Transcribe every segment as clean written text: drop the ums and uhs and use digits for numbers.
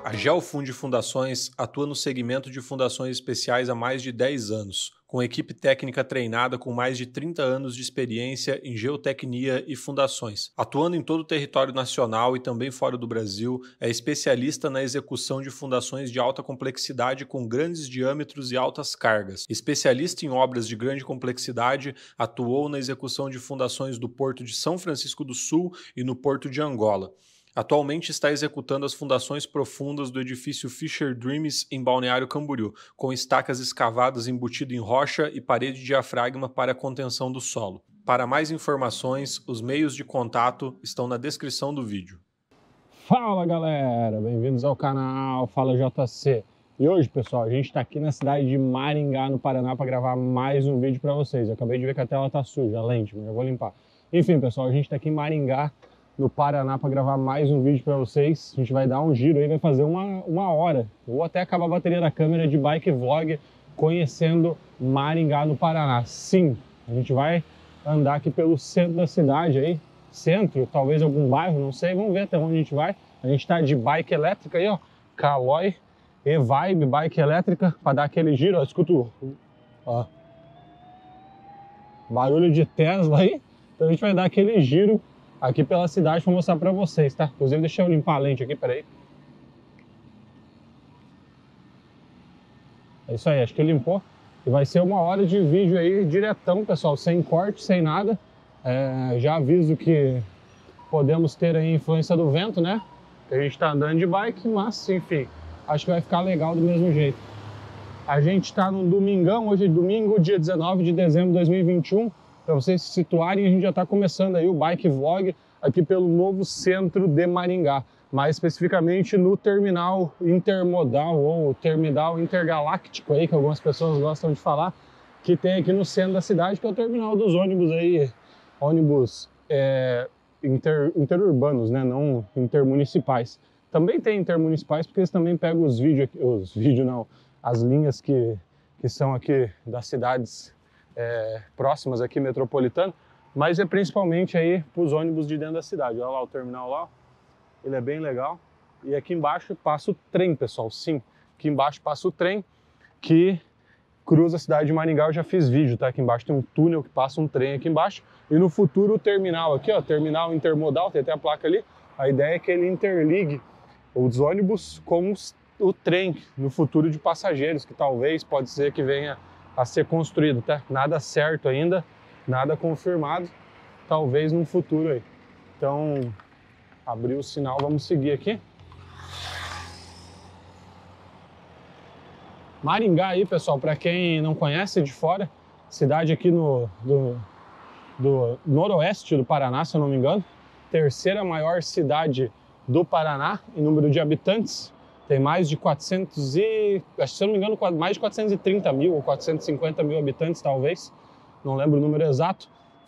A Geofund Fundações atua no segmento de fundações especiais há mais de 10 anos, com equipe técnica treinada com mais de 30 anos de experiência em geotecnia e fundações. Atuando em todo o território nacional e também fora do Brasil, é especialista na execução de fundações de alta complexidade com grandes diâmetros e altas cargas. Especialista em obras de grande complexidade, atuou na execução de fundações do Porto de São Francisco do Sul e no Porto de Angola. Atualmente está executando as fundações profundas do edifício Fisher Dreams em Balneário Camboriú, com estacas escavadas embutido em rocha e parede de diafragma para a contenção do solo. Para mais informações, os meios de contato estão na descrição do vídeo. Fala galera, bem-vindos ao canal Fala JC. E hoje, pessoal, a gente está aqui na cidade de Maringá, no Paraná, para gravar mais um vídeo para vocês. Eu acabei de ver que a tela está suja, a lente, mas eu vou limpar. Enfim, pessoal, a gente está aqui em Maringá, no Paraná, para gravar mais um vídeo para vocês. A gente vai dar um giro aí, vai fazer uma hora, ou até acabar a bateria da câmera de bike vlog, conhecendo Maringá no Paraná. Sim, a gente vai andar aqui pelo centro da cidade aí, centro, talvez algum bairro, não sei, vamos ver até onde a gente vai. A gente tá de bike elétrica aí, ó, Caloi e-Vibe bike elétrica, para dar aquele giro, ó, escuta ó, barulho de Tesla aí. Então a gente vai dar aquele giro aqui pela cidade para mostrar para vocês, tá? Inclusive deixa eu limpar a lente aqui, peraí. É isso aí, acho que limpou. E vai ser uma hora de vídeo aí diretão, pessoal, sem corte, sem nada. Já aviso que podemos ter aí influência do vento, né? Que a gente tá andando de bike, mas enfim, acho que vai ficar legal do mesmo jeito. A gente tá num domingão, hoje é domingo, dia 19 de dezembro de 2021. Para vocês se situarem, a gente já está começando aí o bike vlog aqui pelo novo centro de Maringá, mais especificamente no terminal intermodal ou terminal intergaláctico aí, que algumas pessoas gostam de falar, que tem aqui no centro da cidade, que é o terminal dos ônibus aí, ônibus interurbanos, né, não intermunicipais. Também tem intermunicipais porque eles também pegam os vídeos não, as linhas que são aqui das cidades próximas aqui, metropolitano, mas é principalmente aí para os ônibus de dentro da cidade. Olha lá o terminal lá, ele é bem legal. E aqui embaixo passa o trem, pessoal, sim, aqui embaixo passa o trem que cruza a cidade de Maringá. Eu já fiz vídeo, tá? Aqui embaixo tem um túnel que passa um trem aqui embaixo, e no futuro o terminal aqui, ó, terminal intermodal, tem até a placa ali. A ideia é que ele interligue os ônibus com o trem no futuro de passageiros, que talvez, pode ser que venha a ser construído, tá? Nada certo ainda, nada confirmado, talvez no futuro aí. Então, abriu o sinal, vamos seguir aqui. Maringá aí, pessoal, para quem não conhece de fora, cidade aqui do noroeste do Paraná, se eu não me engano, terceira maior cidade do Paraná em número de habitantes. Tem mais de 400 e, se eu não me engano, mais de 430 mil ou 450 mil habitantes, talvez. Não lembro o número exato.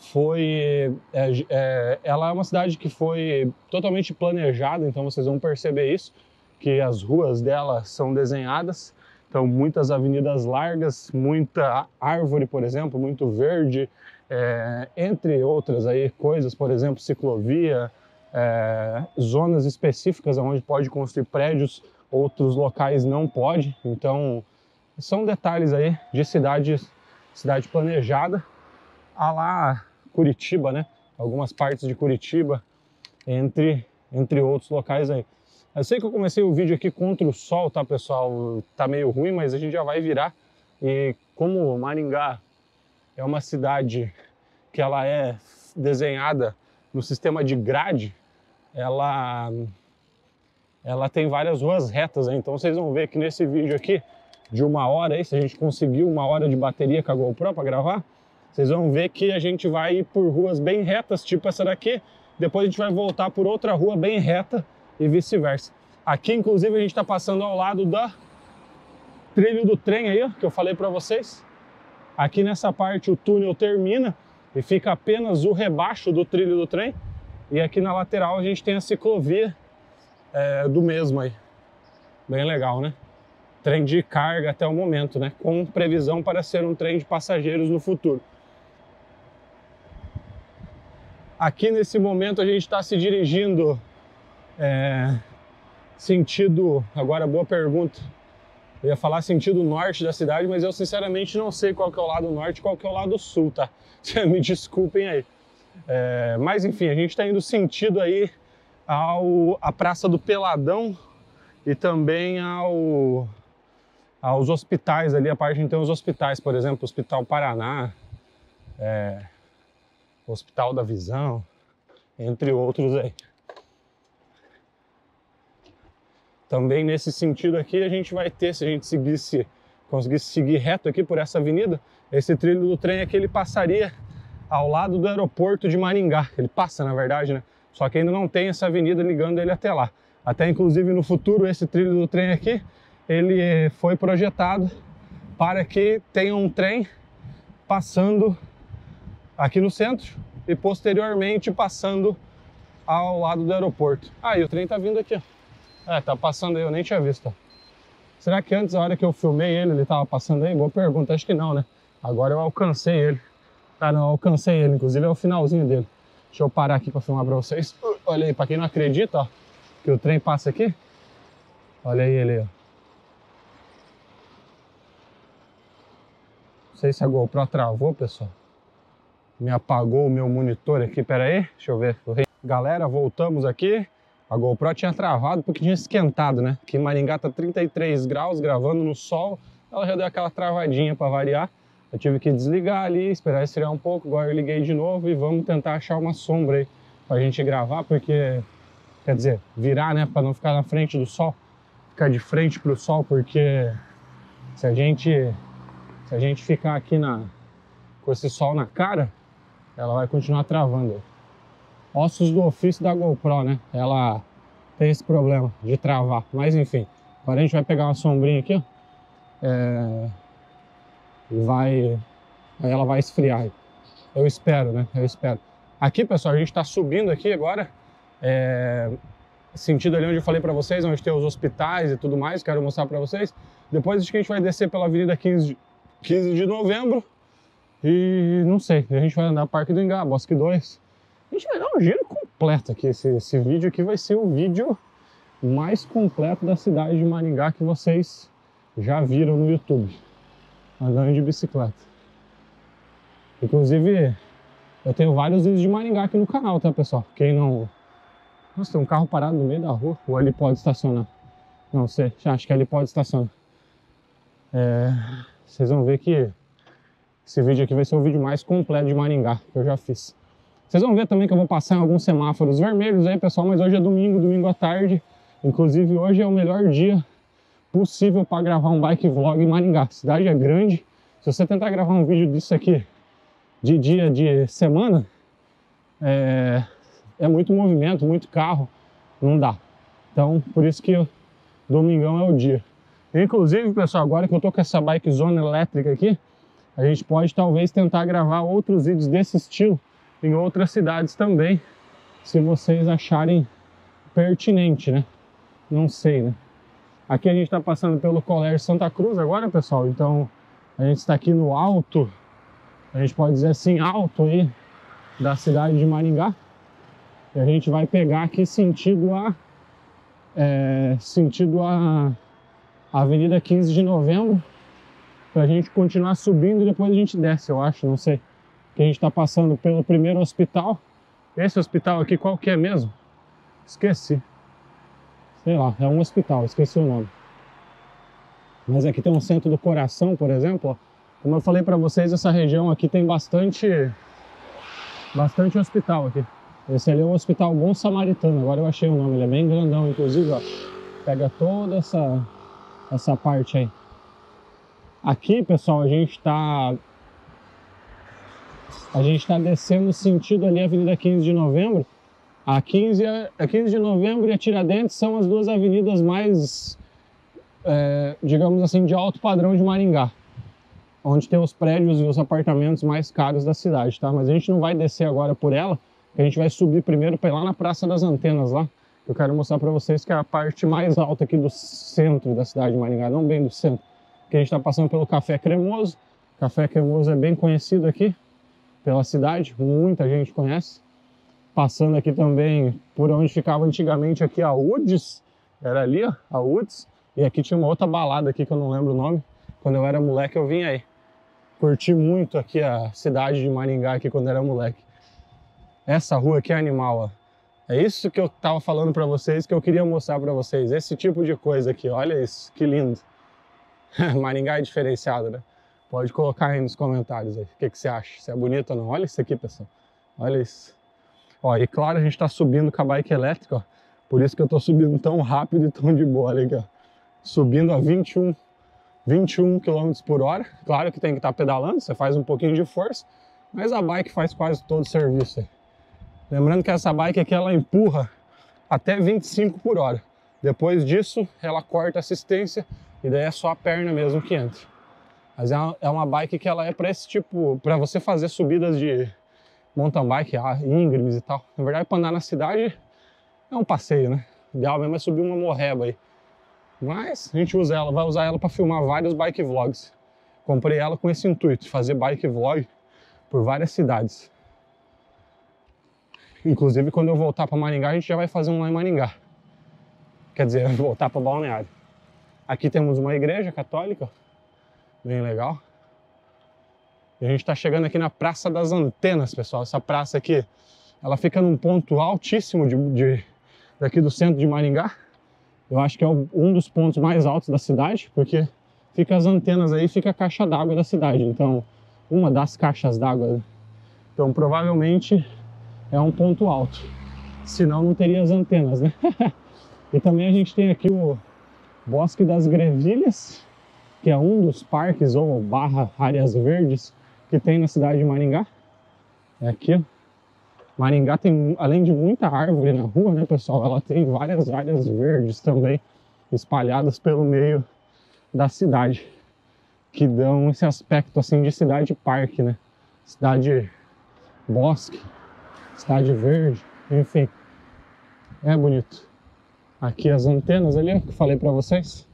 Ela é uma cidade que foi totalmente planejada, então vocês vão perceber isso, que as ruas dela são desenhadas. Então, muitas avenidas largas, muita árvore, por exemplo, muito verde, entre outras aí coisas, por exemplo, ciclovia, zonas específicas onde pode construir prédios, outros locais não pode. Então são detalhes aí de cidade planejada, a lá Curitiba, né? Algumas partes de Curitiba, entre outros locais aí. Eu sei que eu comecei o vídeo aqui contra o sol, tá, pessoal? Tá meio ruim, mas a gente já vai virar. E como Maringá é uma cidade que ela é desenhada no sistema de grade, ela tem várias ruas retas, né? Então vocês vão ver que nesse vídeo aqui, de uma hora aí, se a gente conseguiu uma hora de bateria com a GoPro para gravar, vocês vão ver que a gente vai ir por ruas bem retas, tipo essa daqui, depois a gente vai voltar por outra rua bem reta e vice-versa. Aqui, inclusive, a gente está passando ao lado da trilho do trem aí, ó, que eu falei para vocês. Aqui nessa parte o túnel termina e fica apenas o rebaixo do trilho do trem, e aqui na lateral a gente tem a ciclovia do mesmo aí. Bem legal, né? Trem de carga até o momento, né? Com previsão para ser um trem de passageiros no futuro. Aqui nesse momento a gente está se dirigindo sentido... Agora, boa pergunta. Eu ia falar sentido norte da cidade, mas eu sinceramente não sei qual que é o lado norte e qual que é o lado sul, tá? Me desculpem aí. Mas enfim, a gente está indo sentido aí à Praça do Peladão e também aos hospitais ali, a parte onde tem os hospitais, por exemplo, o Hospital Paraná, o Hospital da Visão, entre outros aí. Também nesse sentido aqui a gente vai ter, se a gente conseguisse seguir reto aqui por essa avenida, esse trilho do trem aqui ele passaria ao lado do aeroporto de Maringá. Ele passa, na verdade, né? Só que ainda não tem essa avenida ligando ele até lá. Até inclusive no futuro esse trilho do trem aqui, ele foi projetado para que tenha um trem passando aqui no centro e posteriormente passando ao lado do aeroporto. E o trem tá vindo aqui, ó. Tá passando aí, eu nem tinha visto, ó. Será que antes, a hora que eu filmei ele tava passando aí? Boa pergunta, acho que não, né? Agora eu alcancei ele. Não, eu alcancei ele, inclusive é o finalzinho dele. Deixa eu parar aqui para filmar para vocês. Olha aí, para quem não acredita, ó, que o trem passa aqui. Olha aí ele, ó. Não sei se a GoPro travou, pessoal. Me apagou o meu monitor aqui, pera aí. Deixa eu ver. Galera, voltamos aqui. A GoPro tinha travado porque tinha esquentado, né? Aqui em Maringá tá 33 graus, gravando no sol. Ela já deu aquela travadinha para variar. Eu tive que desligar ali, esperar esfriar um pouco. Agora eu liguei de novo e vamos tentar achar uma sombra aí pra gente gravar, porque... Quer dizer, virar, né? Pra não ficar na frente do sol. Ficar de frente pro sol, porque... Se a gente ficar aqui com esse sol na cara, ela vai continuar travando. Ossos do ofício da GoPro, né? Ela tem esse problema de travar. Mas enfim, agora a gente vai pegar uma sombrinha aqui, ó. Aí ela vai esfriar. Eu espero, né? Eu espero. Aqui, pessoal, a gente tá subindo aqui agora. Sentido ali onde eu falei pra vocês, onde tem os hospitais e tudo mais. Quero mostrar pra vocês. Depois acho que a gente vai descer pela Avenida 15 de Novembro. E não sei, a gente vai andar Parque do Ingá, Bosque 2. A gente vai dar um giro completo aqui. Esse vídeo aqui vai ser o vídeo mais completo da cidade de Maringá que vocês já viram no YouTube. Andando de bicicleta. Inclusive, eu tenho vários vídeos de Maringá aqui no canal, tá, pessoal? Quem não... Nossa, tem um carro parado no meio da rua. Ou ele pode estacionar? Não sei, acho que ele pode estacionar. Vocês vão ver que esse vídeo aqui vai ser o vídeo mais completo de Maringá que eu já fiz. Vocês vão ver também que eu vou passar em alguns semáforos vermelhos aí, pessoal, mas hoje é domingo à tarde. Inclusive, hoje é o melhor dia possível para gravar um bike vlog em Maringá. A cidade é grande. Se você tentar gravar um vídeo disso aqui de dia de semana, é muito movimento, muito carro, não dá. Então, por isso que domingão é o dia. Inclusive, pessoal, agora que eu tô com essa bike zona elétrica aqui, a gente pode talvez tentar gravar outros vídeos desse estilo em outras cidades também, se vocês acharem pertinente, né? Não sei, né? Aqui a gente está passando pelo Colégio Santa Cruz agora, pessoal, então a gente está aqui no alto, a gente pode dizer assim, alto aí da cidade de Maringá. E a gente vai pegar aqui sentido a Avenida 15 de Novembro, pra gente continuar subindo e depois a gente desce, eu acho, não sei. Que a gente está passando pelo primeiro hospital. Esse hospital aqui, qual que é mesmo? Esqueci. Sei lá, é um hospital, esqueci o nome. Mas aqui tem um Centro do Coração, por exemplo. Ó. Como eu falei para vocês, essa região aqui tem bastante hospital aqui. Esse ali é o Hospital Bom Samaritano, agora eu achei o nome, ele é bem grandão, inclusive, ó. Pega toda essa parte aí. Aqui, pessoal, a gente tá descendo sentido ali a Avenida 15 de Novembro. A 15 de Novembro e a Tiradentes são as duas avenidas mais, digamos assim, de alto padrão de Maringá. Onde tem os prédios e os apartamentos mais caros da cidade, tá? Mas a gente não vai descer agora por ela, a gente vai subir primeiro para ir lá na Praça das Antenas lá. Eu quero mostrar para vocês que é a parte mais alta aqui do centro da cidade de Maringá, não bem do centro. Que a gente está passando pelo Café Cremoso. O Café Cremoso é bem conhecido aqui pela cidade, muita gente conhece. Passando aqui também por onde ficava antigamente aqui a UDS Era ali, ó, a Woods. E aqui tinha uma outra balada aqui que eu não lembro o nome. Quando eu era moleque eu vinha aí. Curti muito aqui a cidade de Maringá aqui quando era moleque. Essa rua aqui é animal, ó. É isso que eu tava falando pra vocês, que eu queria mostrar pra vocês. Esse tipo de coisa aqui, olha isso, que lindo. Maringá é diferenciado, né? Pode colocar aí nos comentários aí, o que você acha, se é bonito ou não. Olha isso aqui, pessoal, olha isso. Ó, e claro, a gente tá subindo com a bike elétrica, ó. Por isso que eu tô subindo tão rápido e tão de boa, olha aqui, ó. Subindo a 21 km por hora. Claro que tem que estar pedalando, você faz um pouquinho de força, mas a bike faz quase todo o serviço aí. Lembrando que essa bike aqui, ela empurra até 25 por hora. Depois disso, ela corta a assistência e daí é só a perna mesmo que entra. Mas é uma bike que ela é para esse tipo, para você fazer subidas de mountain bike, íngremes e tal. Na verdade, para andar na cidade é um passeio, né? O ideal mesmo é subir uma morreba aí. Mas a gente usa ela, vai usar ela para filmar vários bike vlogs. Comprei ela com esse intuito, fazer bike vlog por várias cidades. Inclusive, quando eu voltar para Maringá, a gente já vai fazer um lá em Maringá. Quer dizer, voltar para Balneário. Aqui temos uma igreja católica, bem legal. E a gente está chegando aqui na Praça das Antenas, pessoal. Essa praça aqui, ela fica num ponto altíssimo daqui do centro de Maringá. Eu acho que é um dos pontos mais altos da cidade, porque fica as antenas aí, fica a caixa d'água da cidade. Então, uma das caixas d'água. Então, provavelmente é um ponto alto, senão não teria as antenas, né? E também a gente tem aqui o Bosque das Grevilhas, que é um dos parques ou barra áreas verdes que tem na cidade de Maringá. É aqui, ó. Maringá tem, além de muita árvore na rua, né, pessoal, ela tem várias áreas verdes também espalhadas pelo meio da cidade, que dão esse aspecto assim de cidade-parque, né? Cidade bosque, cidade verde, enfim, é bonito. Aqui as antenas ali, ó, que eu falei pra vocês.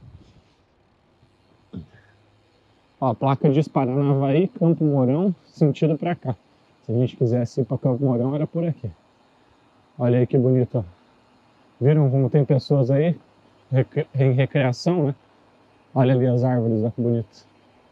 Ó, a placa diz Paranavaí, Campo Mourão, sentido pra cá. Se a gente quisesse ir pra Campo Mourão, era por aqui. Olha aí que bonito, ó. Viram como tem pessoas aí em recreação, né? Olha ali as árvores, ó, que bonito.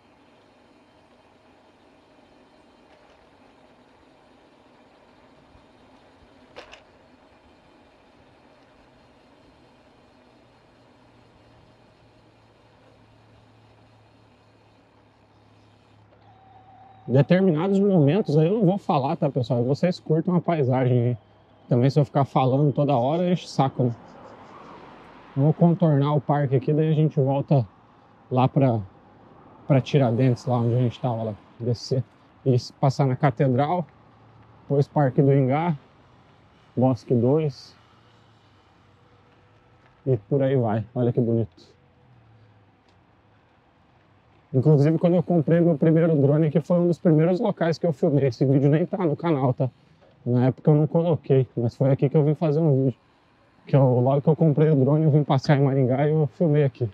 Determinados momentos aí eu não vou falar, tá, pessoal? Vocês curtam a paisagem aí. Também se eu ficar falando toda hora, enche o saco, né? Vamos contornar o parque aqui, daí a gente volta lá pra Tiradentes, lá onde a gente tava, lá, descer. E passar na Catedral, depois Parque do Ingá, Bosque 2. E por aí vai, olha que bonito. Inclusive, quando eu comprei meu primeiro drone aqui, foi um dos primeiros locais que eu filmei. Esse vídeo nem tá no canal, tá? Na época eu não coloquei, mas foi aqui que eu vim fazer um vídeo. Logo que eu comprei o drone, eu vim passear em Maringá e eu filmei aqui.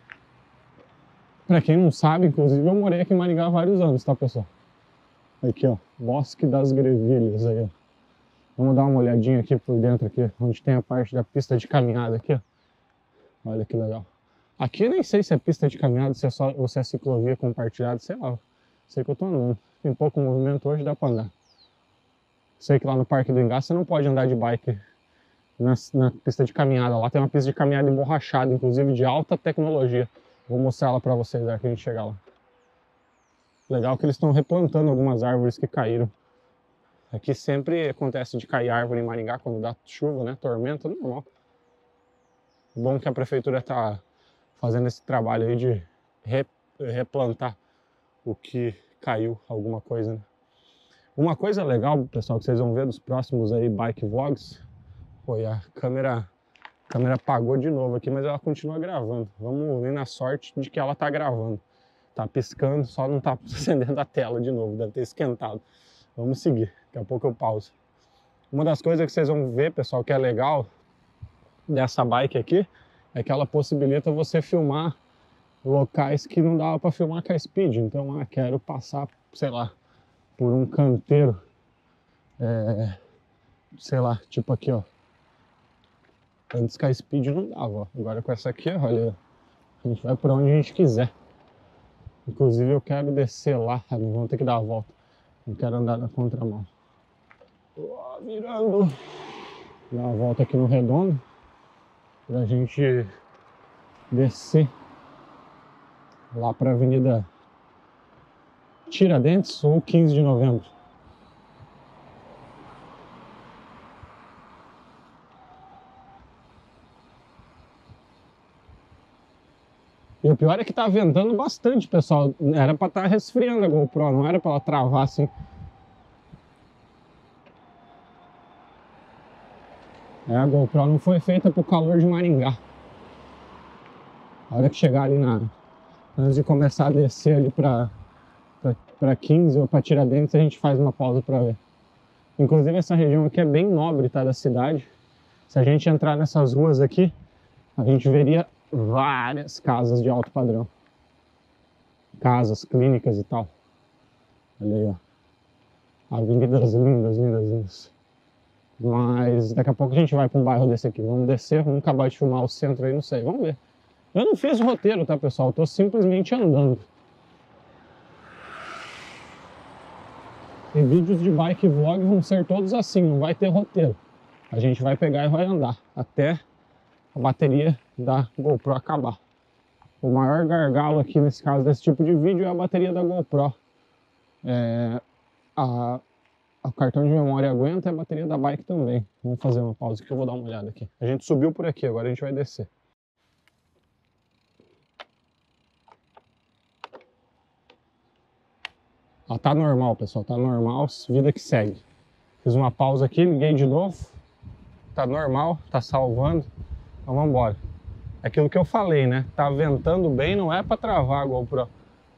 Pra quem não sabe, inclusive, eu morei aqui em Maringá há vários anos, tá, pessoal? Aqui, ó, Bosque das Grevilhas aí, ó. Vamos dar uma olhadinha aqui por dentro, aqui, onde tem a parte da pista de caminhada aqui, ó. Olha que legal. Aqui eu nem sei se é pista de caminhada, se é só, ou se é ciclovia compartilhada, sei lá. Sei que eu tô andando. Tem pouco movimento hoje, dá pra andar. Sei que lá no Parque do Ingá você não pode andar de bike na pista de caminhada. Lá tem uma pista de caminhada emborrachada, inclusive de alta tecnologia. Vou mostrar ela pra vocês na hora que a gente chegar lá. Legal que eles estão replantando algumas árvores que caíram. Aqui sempre acontece de cair árvore em Maringá quando dá chuva, né? Tormenta, normal. Bom que a prefeitura tá fazendo esse trabalho aí de replantar o que caiu, alguma coisa, né? Uma coisa legal, pessoal, que vocês vão ver dos próximos aí bike vlogs, foi a câmera apagou de novo aqui, mas ela continua gravando. Vamos ir na sorte de que ela tá gravando. Tá piscando, só não tá acendendo a tela de novo, deve ter esquentado. Vamos seguir, daqui a pouco eu pauso. Uma das coisas que vocês vão ver, pessoal, que é legal dessa bike aqui, é que ela possibilita você filmar locais que não dava para filmar com a Speed. Então, quero passar, sei lá, por um canteiro, sei lá, tipo aqui, ó. Antes com a Speed não dava, ó. Agora com essa aqui, olha, a gente vai por onde a gente quiser. Inclusive eu quero descer lá, vamos ter que dar a volta. Não quero andar na contramão. Virando. Dar uma volta aqui no redondo pra gente descer lá pra Avenida Tiradentes ou 15 de novembro. E o pior é que tá ventando bastante, pessoal. Era pra estar resfriando a GoPro, não era pra ela travar assim. A GoPro não foi feita pro calor de Maringá. A hora que chegar ali antes de começar a descer ali pra 15 ou pra Tiradentes, a gente faz uma pausa pra ver. Inclusive essa região aqui é bem nobre, tá, da cidade. Se a gente entrar nessas ruas aqui, a gente veria várias casas de alto padrão. Casas, clínicas e tal. Olha aí, ó. Avenidas lindas, lindas, lindas. Mas daqui a pouco a gente vai para um bairro desse aqui. Vamos descer, vamos acabar de filmar o centro aí, não sei. Vamos ver. Eu não fiz o roteiro, tá, pessoal? Eu tô simplesmente andando. E vídeos de bike vlog vão ser todos assim, não vai ter roteiro. A gente vai pegar e vai andar até a bateria da GoPro acabar. O maior gargalo aqui nesse caso desse tipo de vídeo é a bateria da GoPro. O cartão de memória aguenta e a bateria da bike também. Vamos fazer uma pausa que eu vou dar uma olhada aqui. A gente subiu por aqui, agora a gente vai descer. Ó, tá normal, pessoal, tá normal, vida que segue. Fiz uma pausa aqui, liguei de novo. Tá normal, tá salvando. Então vamos embora. Aquilo que eu falei, né? Tá ventando bem, não é pra travar a GoPro.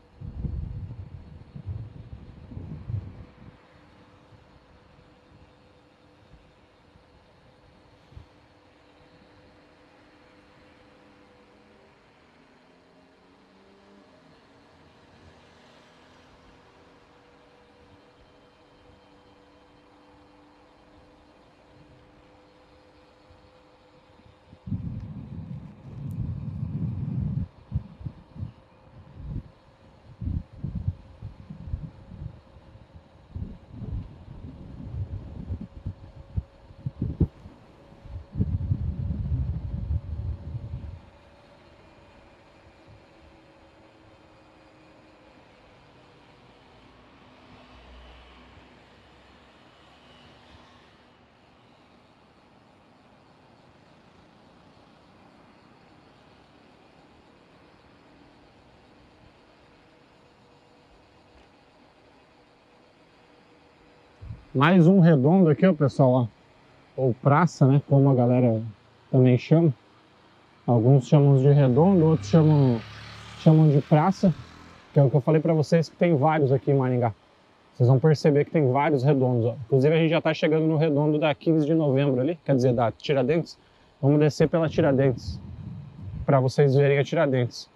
Mais um redondo aqui, ó, pessoal, ó. Ou praça, né, como a galera também chama. Alguns chamam de redondo, outros chamam de praça, que é o que eu falei pra vocês, que tem vários aqui em Maringá. Vocês vão perceber que tem vários redondos, ó. Inclusive a gente já tá chegando no redondo da 15 de novembro ali, quer dizer, da Tiradentes. Vamos descer pela Tiradentes, pra vocês verem a Tiradentes.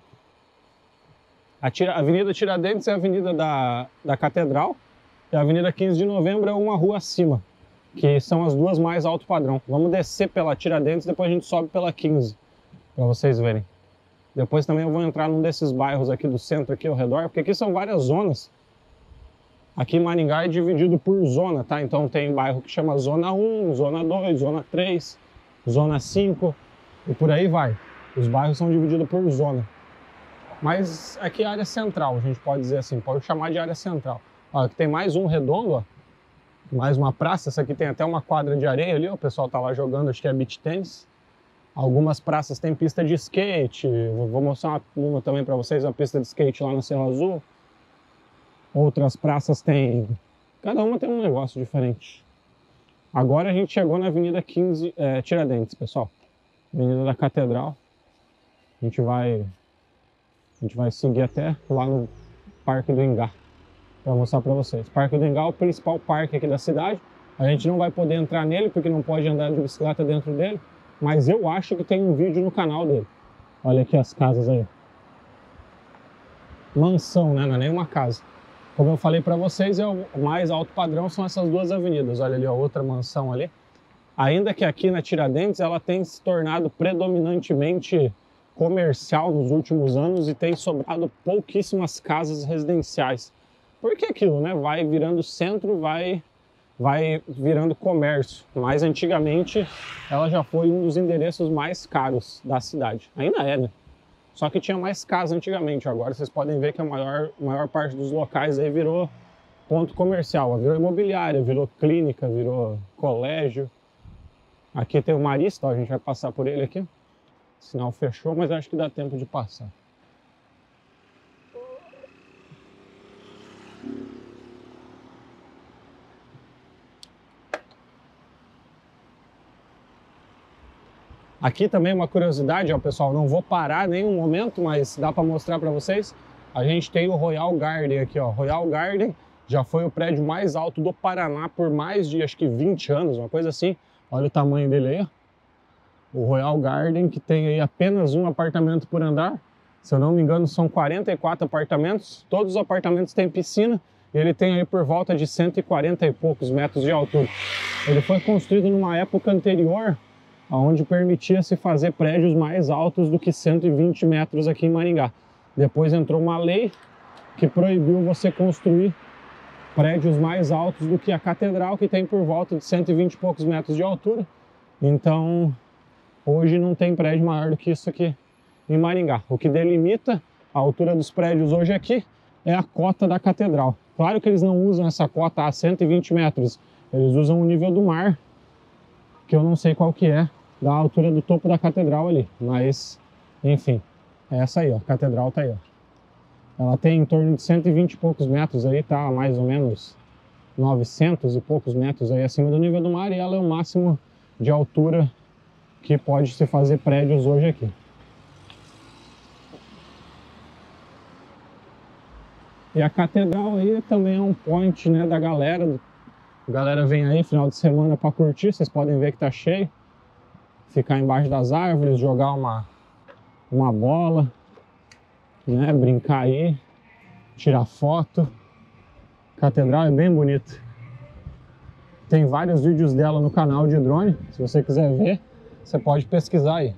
A Avenida Tiradentes é a avenida da Catedral, e a Avenida 15 de Novembro é uma rua acima, que são as duas mais alto padrão. Vamos descer pela Tiradentes, depois a gente sobe pela 15, para vocês verem. Depois também eu vou entrar num desses bairros aqui do centro, aqui ao redor, porque aqui são várias zonas. Aqui em Maringá é dividido por zona, tá? Então tem bairro que chama Zona 1, Zona 2, Zona 3, Zona 5 e por aí vai. Os bairros são divididos por zona. Mas aqui é a área central, a gente pode dizer assim, pode chamar de área central. Ó, aqui tem mais um redondo, ó. Mais uma praça. Essa aqui tem até uma quadra de areia ali, ó. O pessoal tá lá jogando, acho que é beach tennis. Algumas praças tem pista de skate. Vou mostrar uma também para vocês, a pista de skate lá na Cerro Azul. Outras praças tem... Cada uma tem um negócio diferente. Agora a gente chegou na Avenida 15 Tiradentes, pessoal. Avenida da Catedral. A gente vai seguir até lá no Parque do Ingá, para mostrar para vocês. Parque do Ingá é o principal parque aqui da cidade. A gente não vai poder entrar nele porque não pode andar de bicicleta dentro dele, mas eu acho que tem um vídeo no canal dele. Olha aqui as casas aí. Mansão, né? Não é nem uma casa. Como eu falei para vocês, o mais alto padrão são essas duas avenidas. Olha ali, ó, outra mansão ali. Ainda que aqui na Tiradentes ela tem se tornado predominantemente comercial nos últimos anos e tem sobrado pouquíssimas casas residenciais. Porque aquilo, né? Vai virando centro, vai virando comércio. Mas antigamente ela já foi um dos endereços mais caros da cidade. Ainda é, né? Só que tinha mais casas antigamente. Agora vocês podem ver que a maior parte dos locais aí virou ponto comercial. Virou imobiliária, virou clínica, virou colégio. Aqui tem o Marista, ó, a gente vai passar por ele aqui. O sinal fechou, mas acho que dá tempo de passar. Aqui também uma curiosidade, ó, pessoal, não vou parar nenhum momento, mas dá para mostrar para vocês. A gente tem o Royal Garden aqui, ó. Royal Garden já foi o prédio mais alto do Paraná por mais de, acho que 20 anos, uma coisa assim. Olha o tamanho dele aí, ó. O Royal Garden, que tem aí apenas um apartamento por andar. Se eu não me engano, são 44 apartamentos. Todos os apartamentos têm piscina. E ele tem aí por volta de 140 e poucos metros de altura. Ele foi construído numa época anterior, onde permitia-se fazer prédios mais altos do que 120 metros aqui em Maringá. Depois entrou uma lei que proibiu você construir prédios mais altos do que a catedral, que tem por volta de 120 e poucos metros de altura. Então, hoje não tem prédio maior do que isso aqui em Maringá. O que delimita a altura dos prédios hoje aqui é a cota da catedral. Claro que eles não usam essa cota a 120 metros, eles usam o nível do mar, que eu não sei qual que é, da altura do topo da catedral ali. Mas, enfim, é essa aí, ó, a catedral tá aí, ó. Ela tem em torno de 120 e poucos metros aí, tá mais ou menos 900 e poucos metros aí acima do nível do mar, e ela é o máximo de altura que pode se fazer prédios hoje aqui. E a catedral aí também é um point, né, da galera. A galera vem aí final de semana para curtir, vocês podem ver que tá cheio. Ficar embaixo das árvores, jogar uma bola, né, brincar aí, tirar foto. A catedral é bem bonita. Tem vários vídeos dela no canal de drone, se você quiser ver, você pode pesquisar aí.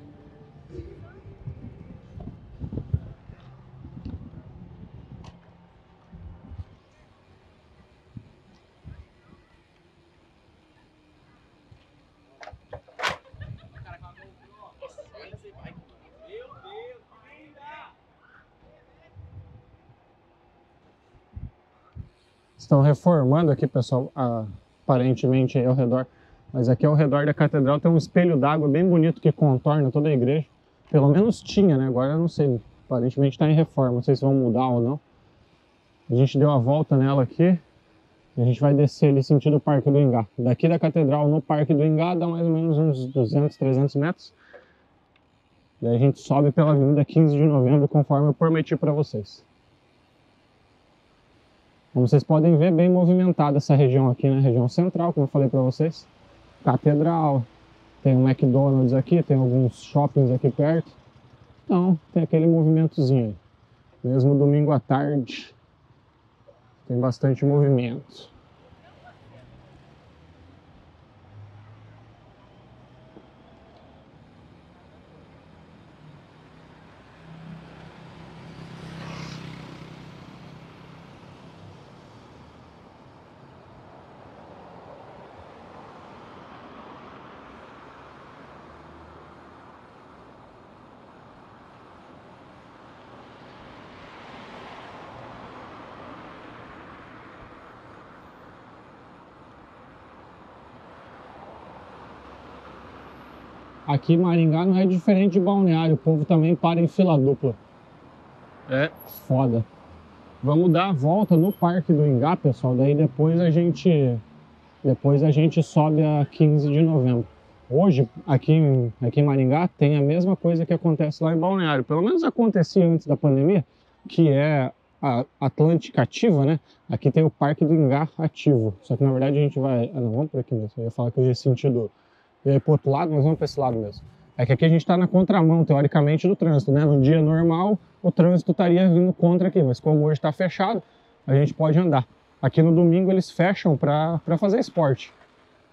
Estão reformando aqui, pessoal, aparentemente aí ao redor. Mas aqui ao redor da catedral tem um espelho d'água bem bonito que contorna toda a igreja. Pelo menos tinha, né? Agora eu não sei. Aparentemente está em reforma, não sei se vão mudar ou não. A gente deu a volta nela aqui e a gente vai descer ali sentido Parque do Ingá. Daqui da catedral no Parque do Ingá dá mais ou menos uns 200, 300 metros. Daí a gente sobe pela Avenida 15 de Novembro, conforme eu prometi para vocês. Como vocês podem ver, bem movimentada essa região aqui, né? Região central, como eu falei para vocês. Catedral, tem um McDonald's aqui, tem alguns shoppings aqui perto. Então, tem aquele movimentozinho aí. Mesmo domingo à tarde, tem bastante movimento. Aqui em Maringá não é diferente de Balneário, o povo também para em fila dupla. É foda. Vamos dar a volta no Parque do Ingá, pessoal, daí depois a gente sobe a 15 de novembro. Hoje, aqui em Maringá, tem a mesma coisa que acontece lá em Balneário. Pelo menos acontecia antes da pandemia, que é a Atlântica ativa, né? Aqui tem o Parque do Ingá ativo. Só que na verdade a gente vai... Ah, não, vamos por aqui mesmo. Eu ia falar que eu ia sentido... Eu ia pro outro lado, mas vamos para esse lado mesmo. É que aqui a gente está na contramão, teoricamente, do trânsito, né? No dia normal, o trânsito estaria vindo contra aqui, mas como hoje está fechado, a gente pode andar. Aqui no domingo eles fecham para fazer esporte.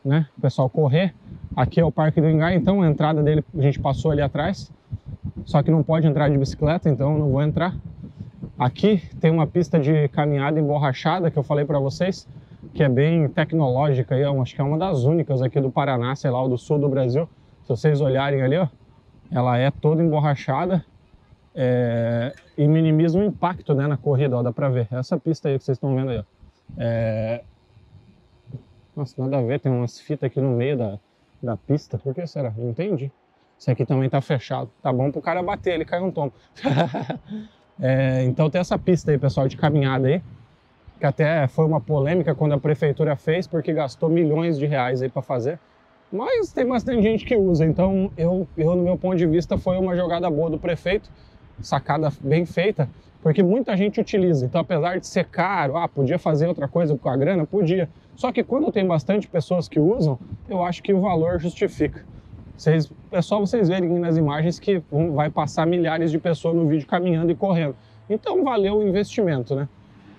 né? O pessoal correr. Aqui é o Parque do Ingá, então a entrada dele a gente passou ali atrás. Só que não pode entrar de bicicleta, então eu não vou entrar. Aqui tem uma pista de caminhada emborrachada que eu falei para vocês, que é bem tecnológica, e acho que é uma das únicas aqui do Paraná, sei lá, ou do sul do Brasil. Se vocês olharem ali, ó, ela é toda emborrachada e minimiza o impacto, né, na corrida, ó, dá pra ver. Essa pista aí que vocês estão vendo aí, ó. Nossa, nada a ver, tem umas fitas aqui no meio da pista. Por que será? Não entendi. Esse aqui também tá fechado. Tá bom pro cara bater, ele cai um tombo. Então tem essa pista aí, pessoal, de caminhada aí, que até foi uma polêmica quando a prefeitura fez, porque gastou milhões de reais aí para fazer. Mas tem bastante gente que usa, então eu, no meu ponto de vista, foi uma jogada boa do prefeito, sacada bem feita, porque muita gente utiliza. Então, apesar de ser caro, podia fazer outra coisa com a grana? Podia. Só que quando tem bastante pessoas que usam, eu acho que o valor justifica. É só vocês verem nas imagens que vai passar milhares de pessoas no vídeo caminhando e correndo. Então valeu o investimento, né?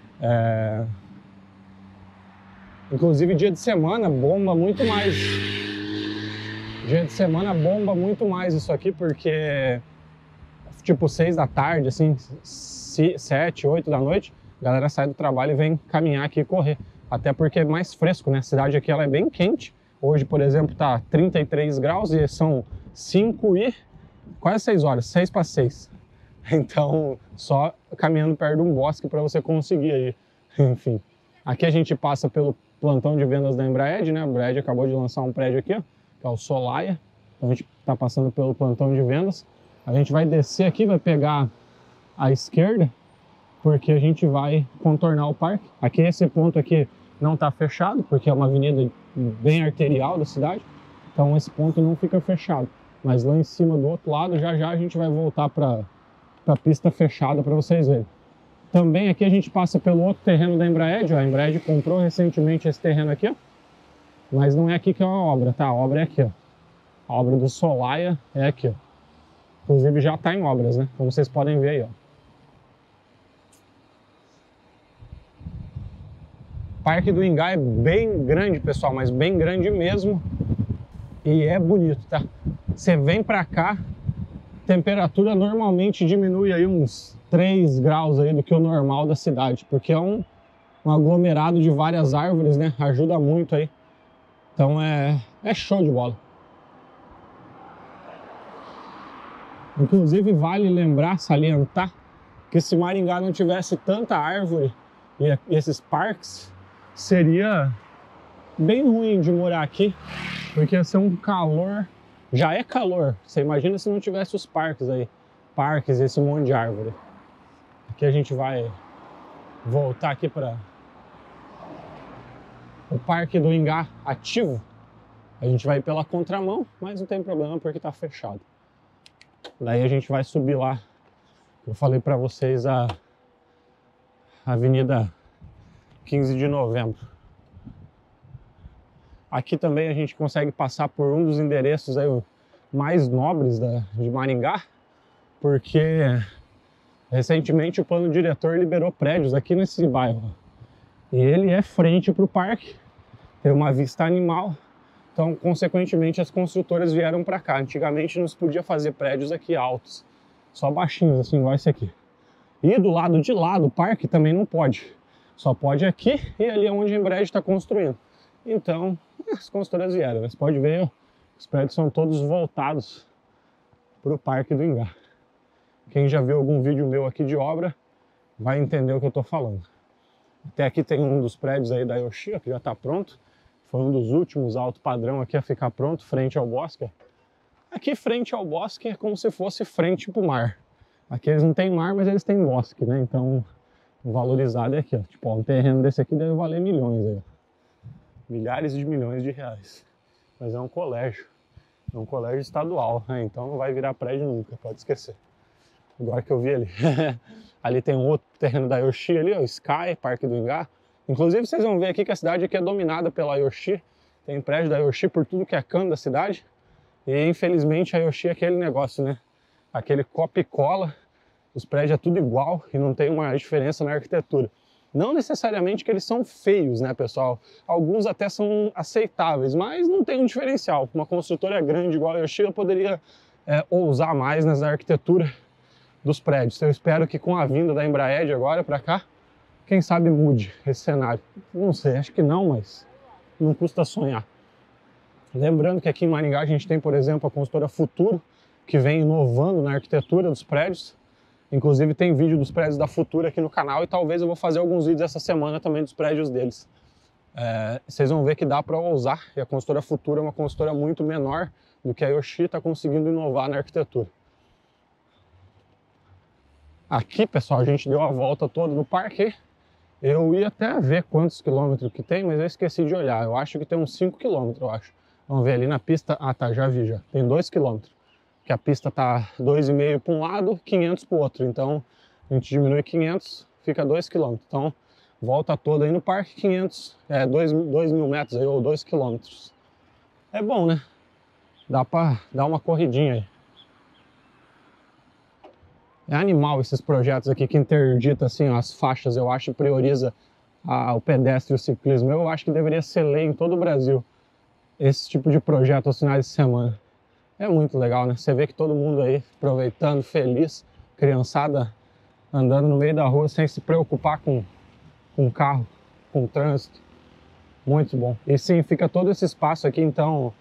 Inclusive dia de semana bomba muito mais. Dia de semana bomba muito mais isso aqui, porque tipo 6 da tarde, assim, 7, 8 da noite, a galera sai do trabalho e vem caminhar aqui e correr. Até porque é mais fresco, né? A cidade aqui ela é bem quente. Hoje, por exemplo, tá 33 graus e são 5 e quase 6 horas, 6 para 6. Então, só caminhando perto de um bosque para você conseguir aí. Enfim, aqui a gente passa pelo plantão de vendas da Embraed, né? A Embraed acabou de lançar um prédio aqui, ó, que é o Solaia. Então a gente tá passando pelo plantão de vendas. A gente vai descer aqui, vai pegar a esquerda, porque a gente vai contornar o parque. Aqui esse ponto aqui não tá fechado, porque é uma avenida bem arterial da cidade, então esse ponto não fica fechado. Mas lá em cima do outro lado, já a gente vai voltar para a pista fechada para vocês verem. Também aqui a gente passa pelo outro terreno da Embraed, ó. A Embraed comprou recentemente esse terreno aqui, ó. Mas não é aqui que é a obra, tá? A obra é aqui, ó. A obra do Solaia é aqui, ó. Inclusive já está em obras, né? Como vocês podem ver aí, ó. O Parque do Ingá é bem grande, pessoal, mas bem grande mesmo. E é bonito, tá? Você vem pra cá, temperatura normalmente diminui aí uns 3 graus aí do que o normal da cidade, porque é um aglomerado de várias árvores, né? Ajuda muito aí. Então é show de bola. Inclusive vale lembrar, salientar, que se Maringá não tivesse tanta árvore e esses parques, seria bem ruim de morar aqui, porque ia ser um calor, já é calor, você imagina se não tivesse os parques aí, parques e esse monte de árvore. Aqui a gente vai voltar aqui para o Parque do Ingá ativo, a gente vai pela contramão, mas não tem problema porque tá fechado. Daí a gente vai subir lá, eu falei para vocês, a Avenida 15 de Novembro. Aqui também a gente consegue passar por um dos endereços aí mais nobres de Maringá, porque recentemente o plano diretor liberou prédios aqui nesse bairro. E ele é frente para o parque, tem uma vista animal, então consequentemente as construtoras vieram para cá. Antigamente não se podia fazer prédios aqui altos, só baixinhos assim, igual esse aqui. E do lado de lá do parque também não pode. Só pode aqui e ali é onde a Embraed está construindo. Então, as construtoras vieram. Você pode ver, ó, os prédios são todos voltados para o Parque do Ingá. Quem já viu algum vídeo meu aqui de obra vai entender o que eu estou falando. Até aqui tem um dos prédios aí da Yoshi, ó, que já está pronto. Foi um dos últimos alto padrão aqui a ficar pronto, frente ao bosque. Aqui frente ao bosque é como se fosse frente para o mar. Aqui eles não têm mar, mas eles têm bosque, né? Então, o valorizado é aqui, ó. Tipo, ó, um terreno desse aqui deve valer milhões aí, ó. Milhares de milhões de reais. Mas é um colégio estadual, né? Então não vai virar prédio nunca, pode esquecer. Agora que eu vi ali. Ali tem um outro terreno da Yoshi ali, ó, Sky, Parque do Ingá. Inclusive vocês vão ver aqui que a cidade aqui é dominada pela Yoshi. Tem prédio da Yoshi por tudo que é canto da cidade. E infelizmente a Yoshi é aquele negócio, né? Aquele copia e cola. Os prédios é tudo igual e não tem uma diferença na arquitetura. Não necessariamente que eles são feios, né, pessoal? Alguns até são aceitáveis, mas não tem um diferencial. Uma construtora grande igual a Yoshida poderia ousar mais na arquitetura dos prédios. Então eu espero que com a vinda da Embraer agora para cá, quem sabe mude esse cenário. Não sei, acho que não, mas não custa sonhar. Lembrando que aqui em Maringá a gente tem, por exemplo, a consultora Futuro, que vem inovando na arquitetura dos prédios. Inclusive tem vídeo dos prédios da Futuro aqui no canal e talvez eu vou fazer alguns vídeos essa semana também dos prédios deles. Vocês vão ver que dá para ousar, e a consultora Futuro é uma consultora muito menor do que a Yoshi está conseguindo inovar na arquitetura. Aqui, pessoal, a gente deu a volta toda no parque. Eu ia até ver quantos quilômetros que tem, mas eu esqueci de olhar. Eu acho que tem uns 5 quilômetros, eu acho. Vamos ver ali na pista. Ah, tá, já vi já. Tem 2 quilômetros. Que a pista tá 2,5 para um lado, 500 para o outro. Então, a gente diminui 500, fica 2 quilômetros. Então, volta toda aí no parque, 500, 2.000 metros aí, ou 2 quilômetros. É bom, né? Dá para dar uma corridinha aí. É animal esses projetos aqui que interdita assim, ó, as faixas, eu acho, prioriza o pedestre e o ciclismo. Eu acho que deveria ser lei em todo o Brasil esse tipo de projeto aos finais de semana. É muito legal, né? Você vê que todo mundo aí aproveitando, feliz, criançada andando no meio da rua sem se preocupar com carro, com trânsito. Muito bom. E sim, fica todo esse espaço aqui, então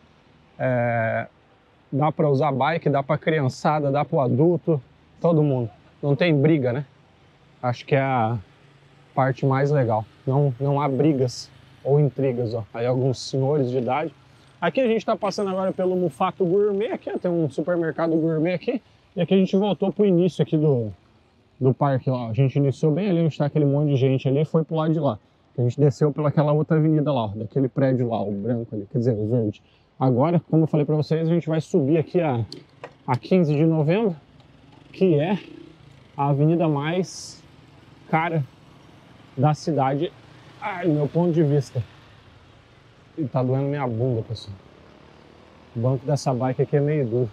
dá para usar bike, dá para criançada, dá para o adulto, todo mundo. Não tem briga, né? Acho que é a parte mais legal. Não há brigas ou intrigas, ó. Aí alguns senhores de idade. Aqui a gente está passando agora pelo Mufato Gourmet, aqui ó, tem um supermercado gourmet aqui. E aqui a gente voltou pro início aqui do parque, ó. A gente iniciou bem ali onde está aquele monte de gente ali e foi pro lado de lá. A gente desceu pelaquela outra avenida lá, ó, daquele prédio lá, o branco ali, quer dizer, o verde. Agora, como eu falei para vocês, a gente vai subir aqui a 15 de novembro, que é a avenida mais cara da cidade, do meu ponto de vista. E tá doendo minha bunda, pessoal. O banco dessa bike aqui é meio duro.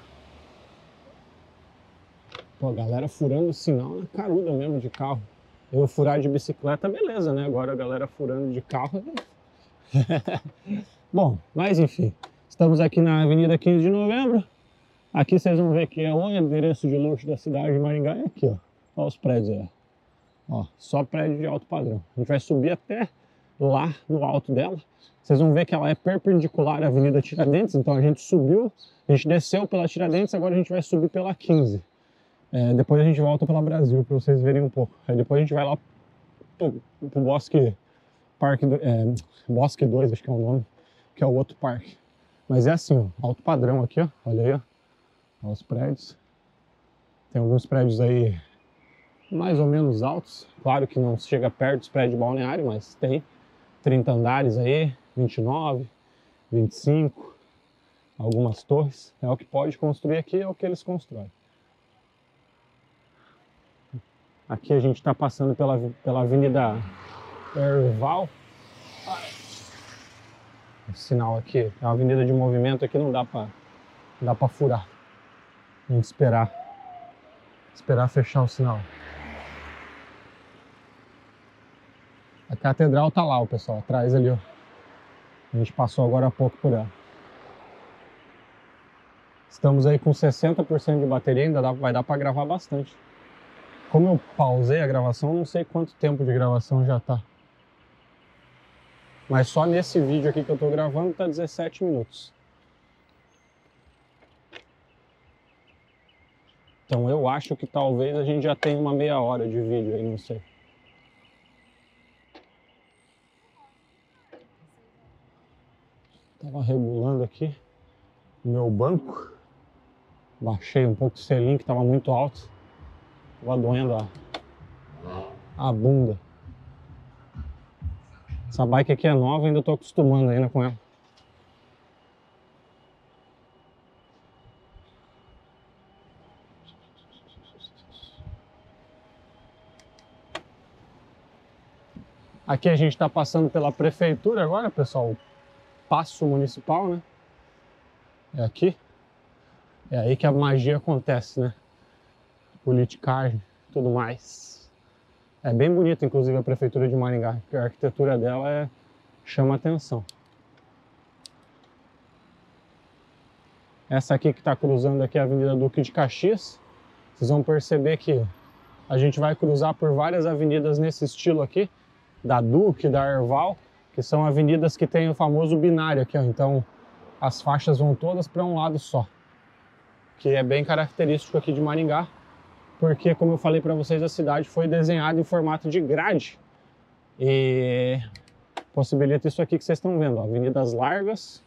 Pô, a galera furando o sinal na caruda mesmo de carro. Eu furar de bicicleta, beleza, né? Agora a galera furando de carro. Bom, mas enfim. Estamos aqui na Avenida 15 de Novembro. Aqui vocês vão ver que é o endereço de luxo da cidade de Maringá. É aqui, ó. Olha os prédios aí. Ó, só prédio de alto padrão. A gente vai subir até lá no alto dela. Vocês vão ver que ela é perpendicular à Avenida Tiradentes. Então a gente subiu, a gente desceu pela Tiradentes, agora a gente vai subir pela 15. Depois a gente volta pela Brasil, para vocês verem um pouco. Aí depois a gente vai lá pro Bosque Parque, Bosque 2, acho que é o nome, que é o outro parque. Mas é assim, ó, alto padrão aqui, ó. Olha aí, ó. Olha os prédios. Tem alguns prédios aí mais ou menos altos. Claro que não chega perto dos prédios de Balneário, mas tem 30 andares aí, 29, 25, algumas torres. É o que pode construir aqui, é o que eles constroem. Aqui a gente está passando pela Avenida Erval. O sinal aqui é uma avenida de movimento, aqui não dá para furar. A gente esperar fechar o sinal. A catedral tá lá, o pessoal, atrás ali, ó. A gente passou agora há pouco por ela. Estamos aí com 60% de bateria, ainda vai dar para gravar bastante. Como eu pausei a gravação, não sei quanto tempo de gravação já tá. Mas só nesse vídeo aqui que eu tô gravando tá 17 minutos. Então eu acho que talvez a gente já tenha uma meia hora de vídeo aí, não sei. Tava regulando aqui o meu banco. Baixei um pouco o selim que tava muito alto. Tava doendo a bunda. Essa bike aqui é nova, ainda tô acostumando ainda com ela. Aqui a gente está passando pela prefeitura agora, pessoal. Paço municipal, né? É aqui. É aí que a magia acontece, né? Politicagem, tudo mais. É bem bonita, inclusive, a prefeitura de Maringá, porque a arquitetura dela chama atenção. Essa aqui que está cruzando aqui é a Avenida Duque de Caxias. Vocês vão perceber que a gente vai cruzar por várias avenidas nesse estilo aqui, da Duque, da Herval, que são avenidas que tem o famoso binário aqui, ó. Então as faixas vão todas para um lado só, que é bem característico aqui de Maringá, porque, como eu falei para vocês, a cidade foi desenhada em formato de grade e possibilita isso aqui que vocês estão vendo, ó, avenidas largas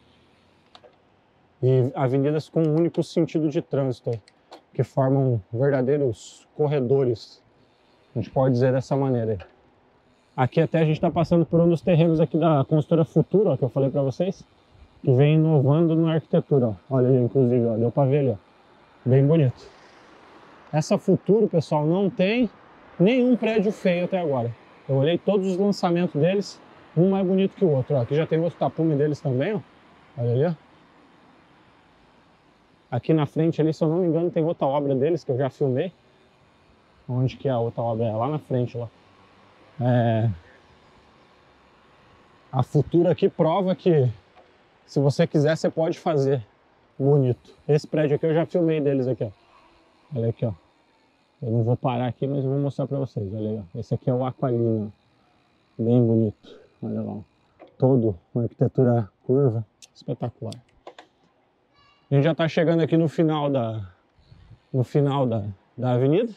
e avenidas com um único sentido de trânsito, que formam verdadeiros corredores, a gente pode dizer dessa maneira aí. Aqui até a gente está passando por um dos terrenos aqui da construtora Futuro, ó, que eu falei para vocês, que vem inovando na arquitetura, ó. Olha aí, inclusive, ó, deu para ver ali, ó. Bem bonito. Essa Futuro, pessoal, não tem nenhum prédio feio até agora. Eu olhei todos os lançamentos deles, um mais bonito que o outro, ó. Aqui já tem outro tapume deles também, ó. Olha ali, ó. Aqui na frente ali, se eu não me engano, tem outra obra deles que eu já filmei. Onde que é a outra obra? É lá na frente, lá. A Futuro aqui prova que se você quiser, você pode fazer bonito. Esse prédio aqui eu já filmei deles aqui, ó. Olha aqui, ó. Eu não vou parar aqui, mas eu vou mostrar pra vocês. Olha aí, ó. Esse aqui é o Aqualina. Bem bonito. Olha lá, ó. Todo uma arquitetura curva. Espetacular. A gente já tá chegando aqui no final da avenida.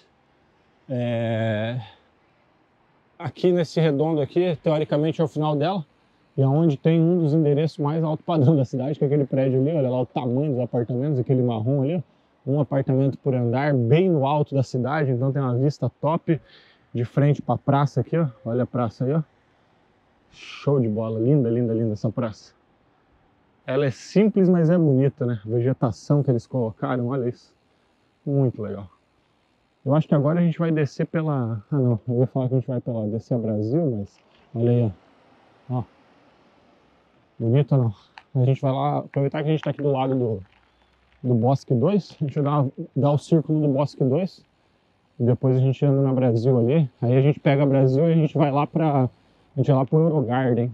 Aqui nesse redondo aqui, teoricamente é o final dela. E é onde tem um dos endereços mais alto padrão da cidade, que é aquele prédio ali. Olha lá o tamanho dos apartamentos, aquele marrom ali, ó. Um apartamento por andar, bem no alto da cidade, então tem uma vista top de frente para a praça aqui, ó. Olha a praça aí, ó. Show de bola, linda, linda, linda essa praça. Ela é simples, mas é bonita, né? A vegetação que eles colocaram, olha isso. Muito legal. Eu acho que agora a gente vai descer pela... Ah, não, eu ia falar que a gente vai descer a Brasil, mas... Olha aí, ó. Ó. Bonito ou não? A gente vai lá, aproveitar que a gente tá aqui do lado do Bosque 2, a gente vai dar o círculo do Bosque 2 e depois a gente anda na Brasil ali, aí a gente pega a Brasil e a gente vai lá pro Eurogarden.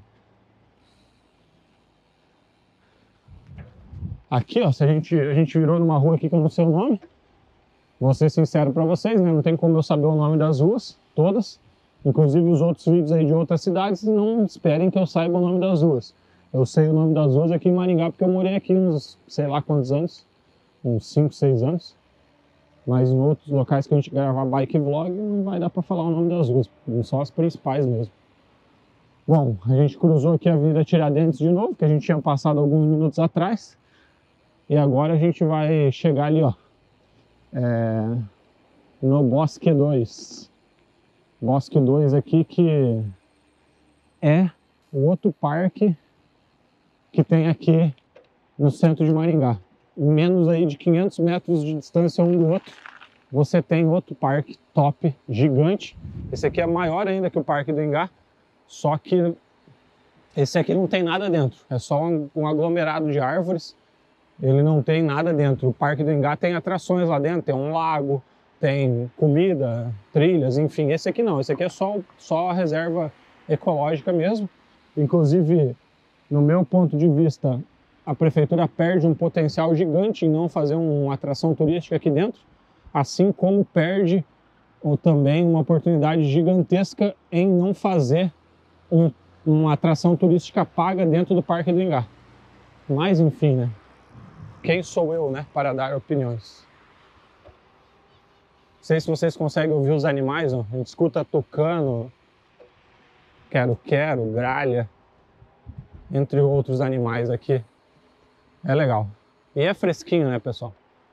Aqui, ó, se a gente virou numa rua aqui que eu não sei o nome, vou ser sincero pra vocês, né, não tem como eu saber o nome das ruas, todas, inclusive os outros vídeos aí de outras cidades, não esperem que eu saiba o nome das ruas. Eu sei o nome das ruas aqui em Maringá porque eu morei aqui uns, sei lá quantos anos, uns 5, 6 anos, mas em outros locais que a gente gravar bike vlog não vai dar para falar o nome das ruas, só as principais mesmo. Bom, a gente cruzou aqui a Avenida Tiradentes de novo, que a gente tinha passado alguns minutos atrás, e agora a gente vai chegar ali, ó, no Bosque 2. Bosque 2 aqui, que é o outro parque que tem aqui no centro de Maringá. Menos aí de 500 metros de distância um do outro, você tem outro parque top, gigante. Esse aqui é maior ainda que o Parque do Ingá, só que esse aqui não tem nada dentro, é só um aglomerado de árvores, ele não tem nada dentro. O Parque do Ingá tem atrações lá dentro, tem um lago, tem comida, trilhas, enfim. Esse aqui não, esse aqui é só a reserva ecológica mesmo. Inclusive, no meu ponto de vista, a prefeitura perde um potencial gigante em não fazer uma atração turística aqui dentro, assim como perde também uma oportunidade gigantesca em não fazer uma atração turística paga dentro do Parque do Ingá. Mas enfim, né? Quem sou eu, né, para dar opiniões? Não sei se vocês conseguem ouvir os animais, ó. A gente escuta tucano, quero-quero, gralha, entre outros animais aqui. É legal. E é fresquinho, né, pessoal?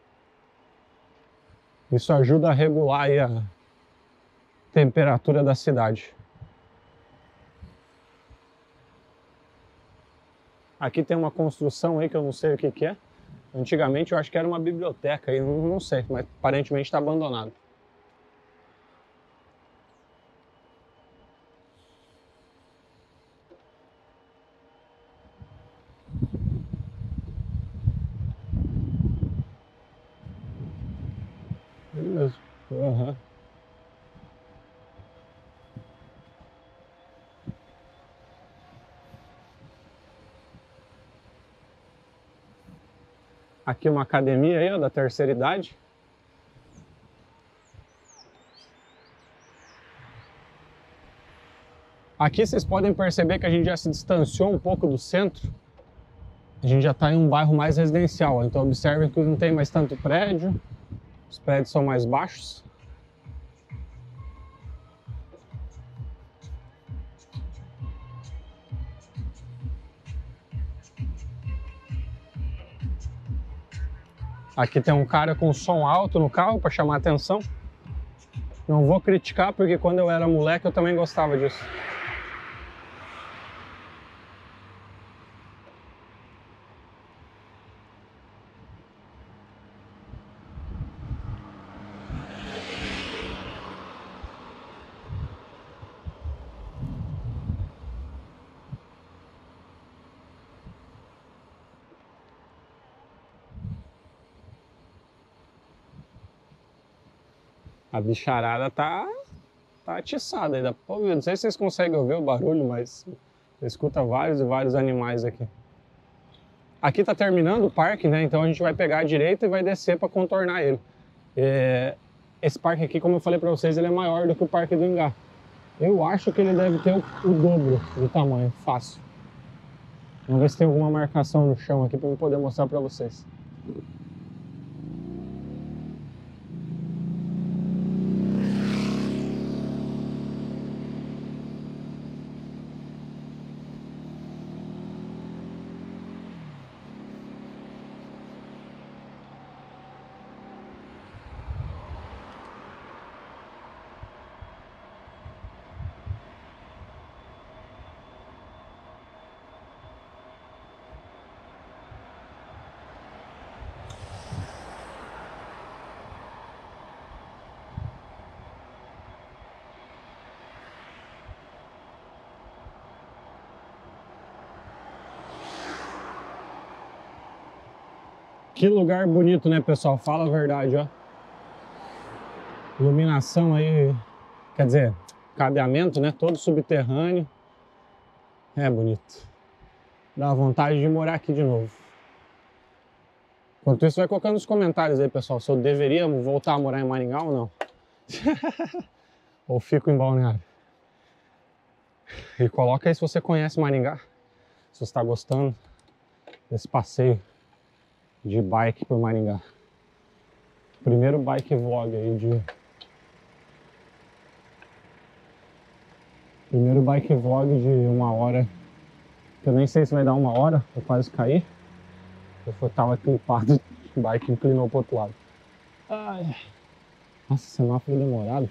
Isso ajuda a regular aí a temperatura da cidade. Aqui tem uma construção aí que eu não sei o que que é. Antigamente eu acho que era uma biblioteca aí, não sei, mas aparentemente está abandonado. Beleza. Uhum. Aqui uma academia aí, ó, da terceira idade. Aqui vocês podem perceber que a gente já se distanciou um pouco do centro. A gente já está em um bairro mais residencial, ó. Então observem que não tem mais tanto prédio. Os prédios são mais baixos. Aqui tem um cara com som alto no carro para chamar atenção. Não vou criticar porque quando eu era moleque eu também gostava disso. A bicharada tá atiçada aí. Não sei se vocês conseguem ouvir o barulho, mas você escuta vários e vários animais aqui. Aqui tá terminando o parque, né? Então a gente vai pegar a direita e vai descer para contornar ele. Esse parque aqui, como eu falei para vocês, ele é maior do que o Parque do Ingá. Eu acho que ele deve ter o dobro de tamanho, fácil. Vamos ver se tem alguma marcação no chão aqui para eu poder mostrar para vocês. Que lugar bonito, né, pessoal? Fala a verdade, ó. Iluminação aí, quer dizer, cabeamento, né? Todo subterrâneo. É bonito. Dá vontade de morar aqui de novo. Enquanto isso, vai colocando nos comentários aí, pessoal, se eu deveria voltar a morar em Maringá ou não. Ou fico em Balneário. E coloca aí se você conhece Maringá. Se você está gostando desse passeio de bike por Maringá. Primeiro bike vlog aí de... Primeiro bike vlog de 1 hora. Eu nem sei se vai dar 1 hora, eu quase caí. Eu tava clipado, o bike inclinou pro outro lado. Ai. Nossa, semáforo demorado.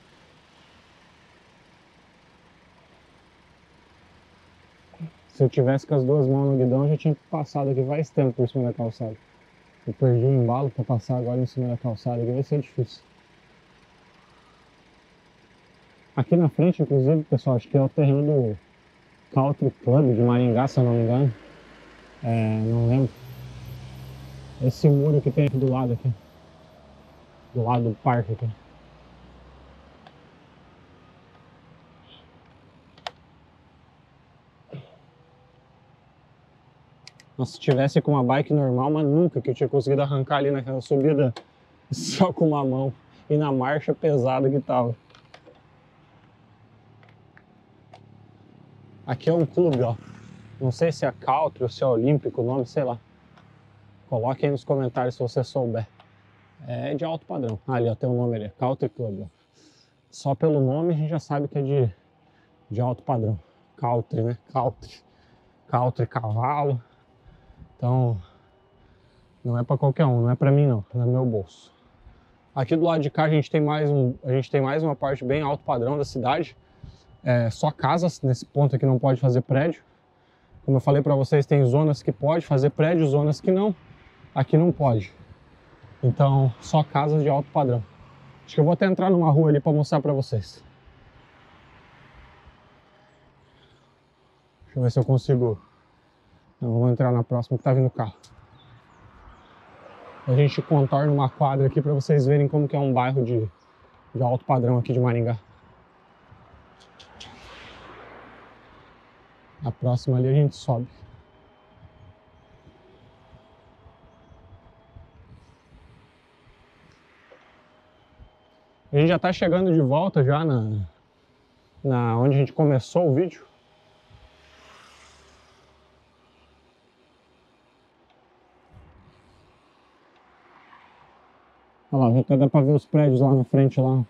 Se eu tivesse com as duas mãos no guidão, eu já tinha passado aqui faz tempo por cima da calçada. Eu perdi o embalo para passar agora em cima da calçada, que vai ser difícil. Aqui na frente, inclusive, pessoal, acho que é o terreno do Country Club de Maringá, se eu não me engano. Não lembro. Esse muro que tem aqui do lado aqui. Do lado do parque aqui. Nossa, se tivesse com uma bike normal, mas nunca que eu tinha conseguido arrancar ali naquela subida só com uma mão. E na marcha pesada que tava. Aqui é um clube, ó. Não sei se é Country ou se é Olímpico o nome, sei lá. Coloque aí nos comentários se você souber. É de alto padrão. Ah, ali, ó, tem um nome ali. Country Club, ó. Só pelo nome a gente já sabe que é de alto padrão. Country, né? Country. Country, cavalo. Então, não é para qualquer um, não é para mim não, é no meu bolso. Aqui do lado de cá a gente tem mais uma parte bem alto padrão da cidade. Só casas, nesse ponto aqui não pode fazer prédio. Como eu falei para vocês, tem zonas que pode fazer prédio, zonas que não. Aqui não pode. Então, só casas de alto padrão. Acho que eu vou até entrar numa rua ali para mostrar para vocês. Deixa eu ver se eu consigo. Não, vamos entrar na próxima que tá vindo o carro. A gente contorna uma quadra aqui para vocês verem como que é um bairro de alto padrão aqui de Maringá. A próxima ali a gente sobe. A gente já tá chegando de volta já onde a gente começou o vídeo. Olha lá, já até dá pra ver os prédios lá na frente lá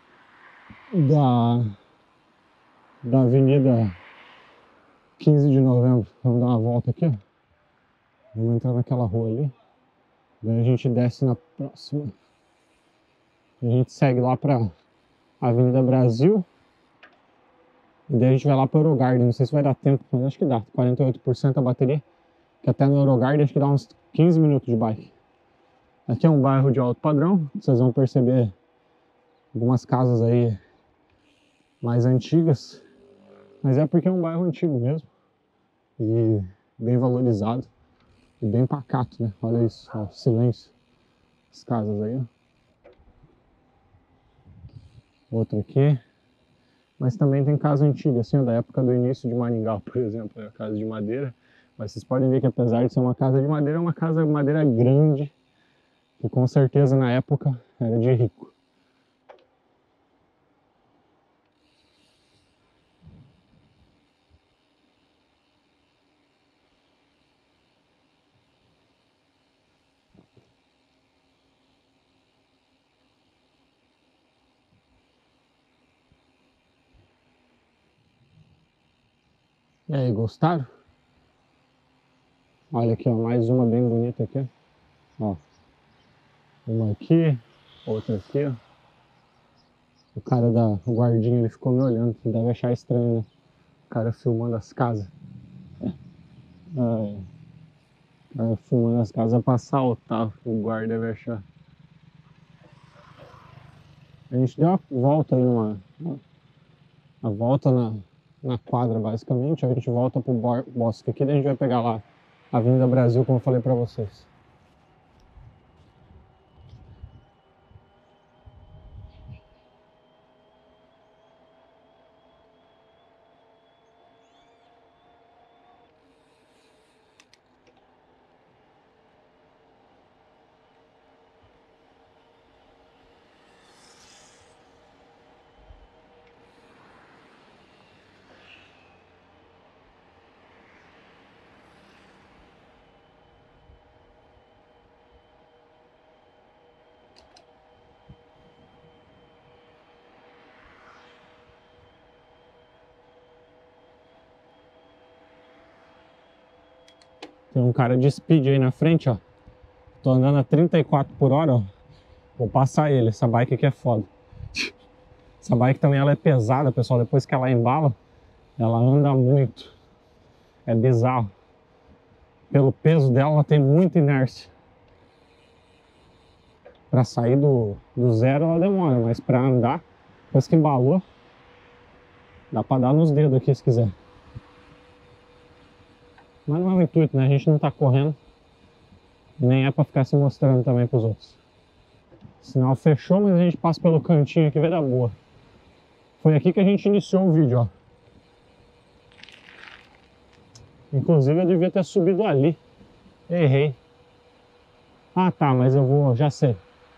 da Avenida 15 de Novembro. Vamos dar uma volta aqui, ó. Vamos entrar naquela rua ali. Daí a gente desce na próxima. A gente segue lá pra Avenida Brasil. E daí a gente vai lá pro Eurogarden. Não sei se vai dar tempo, mas acho que dá. 48% a bateria. Que até no Eurogarden acho que dá uns 15 minutos de bike. Aqui é um bairro de alto padrão. Vocês vão perceber algumas casas aí mais antigas. Mas é porque é um bairro antigo mesmo. E bem valorizado. E bem pacato, né? Olha isso, ó, silêncio. As casas aí, ó. Outro aqui. Mas também tem casa antiga, assim, ó, da época do início de Maringá, por exemplo. É a casa de madeira. Mas vocês podem ver que apesar de ser uma casa de madeira, é uma casa de madeira grande. Que com certeza na época era de rico. E aí, gostaram? Olha aqui, ó, mais uma bem bonita aqui, ó. Uma aqui, outra aqui, ó. O guardinha, ele ficou me olhando, deve achar estranho, né? O cara filmando as casas. O cara filmando as casas pra assaltar, o guarda deve achar. A gente deu uma volta aí uma volta na quadra, basicamente. A gente volta pro bosque aqui, daí a gente vai pegar lá a Avenida Brasil, como eu falei pra vocês. Tem um cara de speed aí na frente, ó. Tô andando a 34 por hora, ó. Vou passar ele. Essa bike aqui é foda. Essa bike também ela é pesada, pessoal. Depois que ela embala, ela anda muito. É bizarro. Pelo peso dela, ela tem muita inércia. Pra sair do zero ela demora, mas pra andar, depois que embalou, dá pra dar nos dedos aqui se quiser. Mas não é o intuito, né? A gente não tá correndo. Nem é pra ficar se mostrando também pros outros. O sinal fechou, mas a gente passa pelo cantinho aqui, vai dar boa. Foi aqui que a gente iniciou o vídeo, ó. Inclusive eu devia ter subido ali. Errei. Ah tá, mas eu vou, já sei.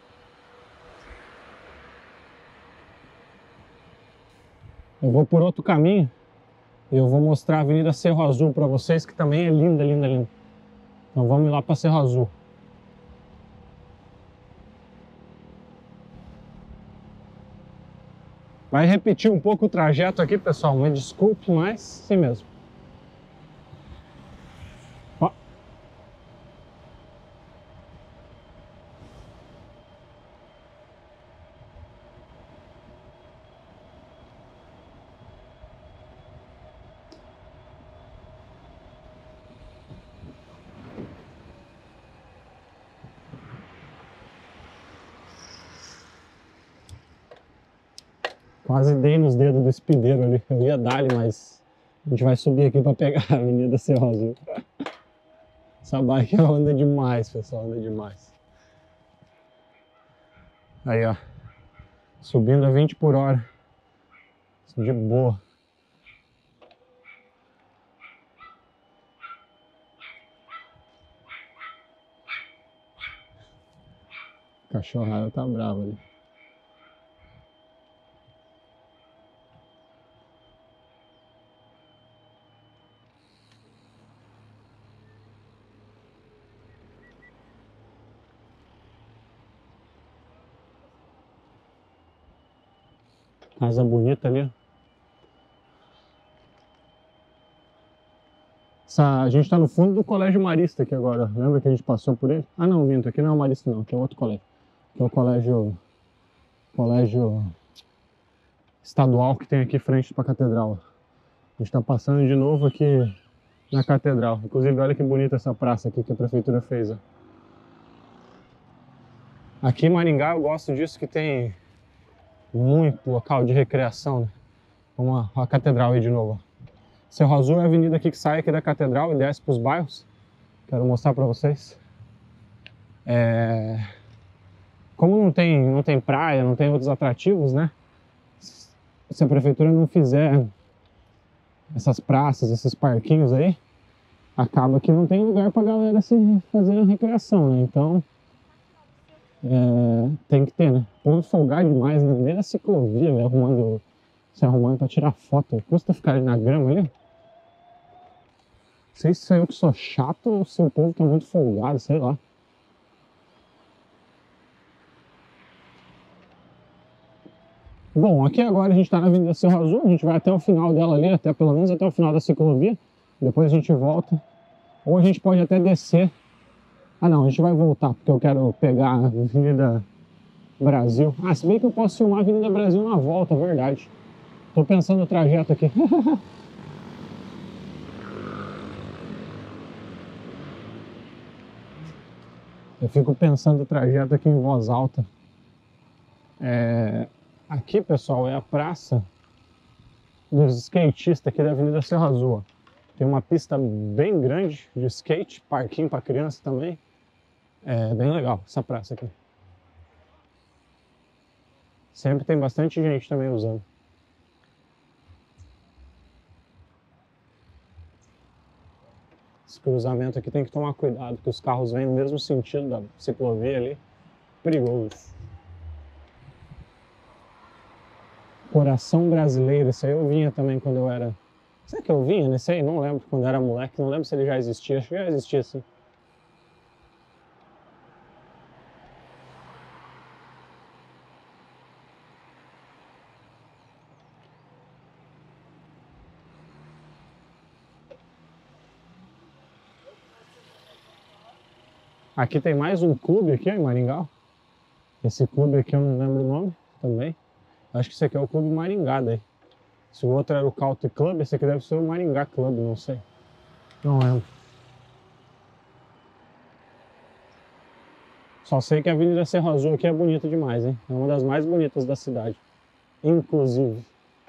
Eu vou por outro caminho. E eu vou mostrar a Avenida Cerro Azul pra vocês, que também é linda, linda, linda. Então vamos lá pra Cerro Azul. Vai repetir um pouco o trajeto aqui, pessoal. Me desculpe, mas assim mesmo. Ó. Quase dei nos dedos do espideiro ali. Eu ia dar-lhe, mas a gente vai subir aqui para pegar a Avenida Cerro Azul. Essa bike anda demais, pessoal, anda demais. Aí, ó. Subindo a 20 por hora. De boa. A cachorrada tá brava ali. Casa bonita ali. A gente tá no fundo do Colégio Marista aqui agora. Lembra que a gente passou por ele? Ah, não, minto. Aqui não é o Marista, não. Aqui é outro colégio. Aqui é o colégio estadual que tem aqui frente para a catedral. A gente tá passando de novo aqui na catedral. Inclusive, olha que bonita essa praça aqui que a prefeitura fez. Ó. Aqui em Maringá eu gosto disso, que tem muito local de recreação, né? Vamos a catedral aí de novo. Cerro Azul é a avenida aqui que sai aqui da catedral e desce para os bairros. Quero mostrar para vocês. Como não tem praia, não tem outros atrativos, né? Se a prefeitura não fizer essas praças, esses parquinhos aí, acaba que não tem lugar pra galera se fazer a recreação, né? Então, tem que ter, né? O povo folgar demais, né? Nem na ciclovia, né? Se arrumando pra tirar foto. Custa ficar ali na grama ali. Não sei se sou eu que sou chato ou se o povo tá muito folgado, sei lá. Bom, aqui agora a gente tá na Avenida Cerro Azul, a gente vai até o final dela ali, até pelo menos até o final da ciclovia. Depois a gente volta. Ou a gente pode até descer. Ah não, a gente vai voltar, porque eu quero pegar a Avenida Brasil. Ah, se bem que eu posso filmar a Avenida Brasil na volta, verdade. Tô pensando no trajeto aqui. Eu fico pensando o trajeto aqui em voz alta. Aqui, pessoal, é a praça dos skatistas aqui da Avenida Cerro Azul. Tem uma pista bem grande de skate, parquinho para criança também. É bem legal essa praça aqui. Sempre tem bastante gente também usando. Esse cruzamento aqui tem que tomar cuidado, porque os carros vêm no mesmo sentido da ciclovia ali. Perigoso. Coração Brasileiro, esse aí eu vinha também quando eu era... Será que eu vinha nesse aí? Não lembro, quando eu era moleque, não lembro se ele já existia, acho que já existia sim. Aqui tem mais um clube aqui em Maringá. Esse clube aqui eu não lembro o nome também. Acho que esse aqui é o Clube Maringá daí. Se o outro era o Country Club, esse aqui deve ser o Maringá Club, não sei. Não lembro. Só sei que a Avenida Cerro Azul aqui é bonita demais, hein? É uma das mais bonitas da cidade. Inclusive.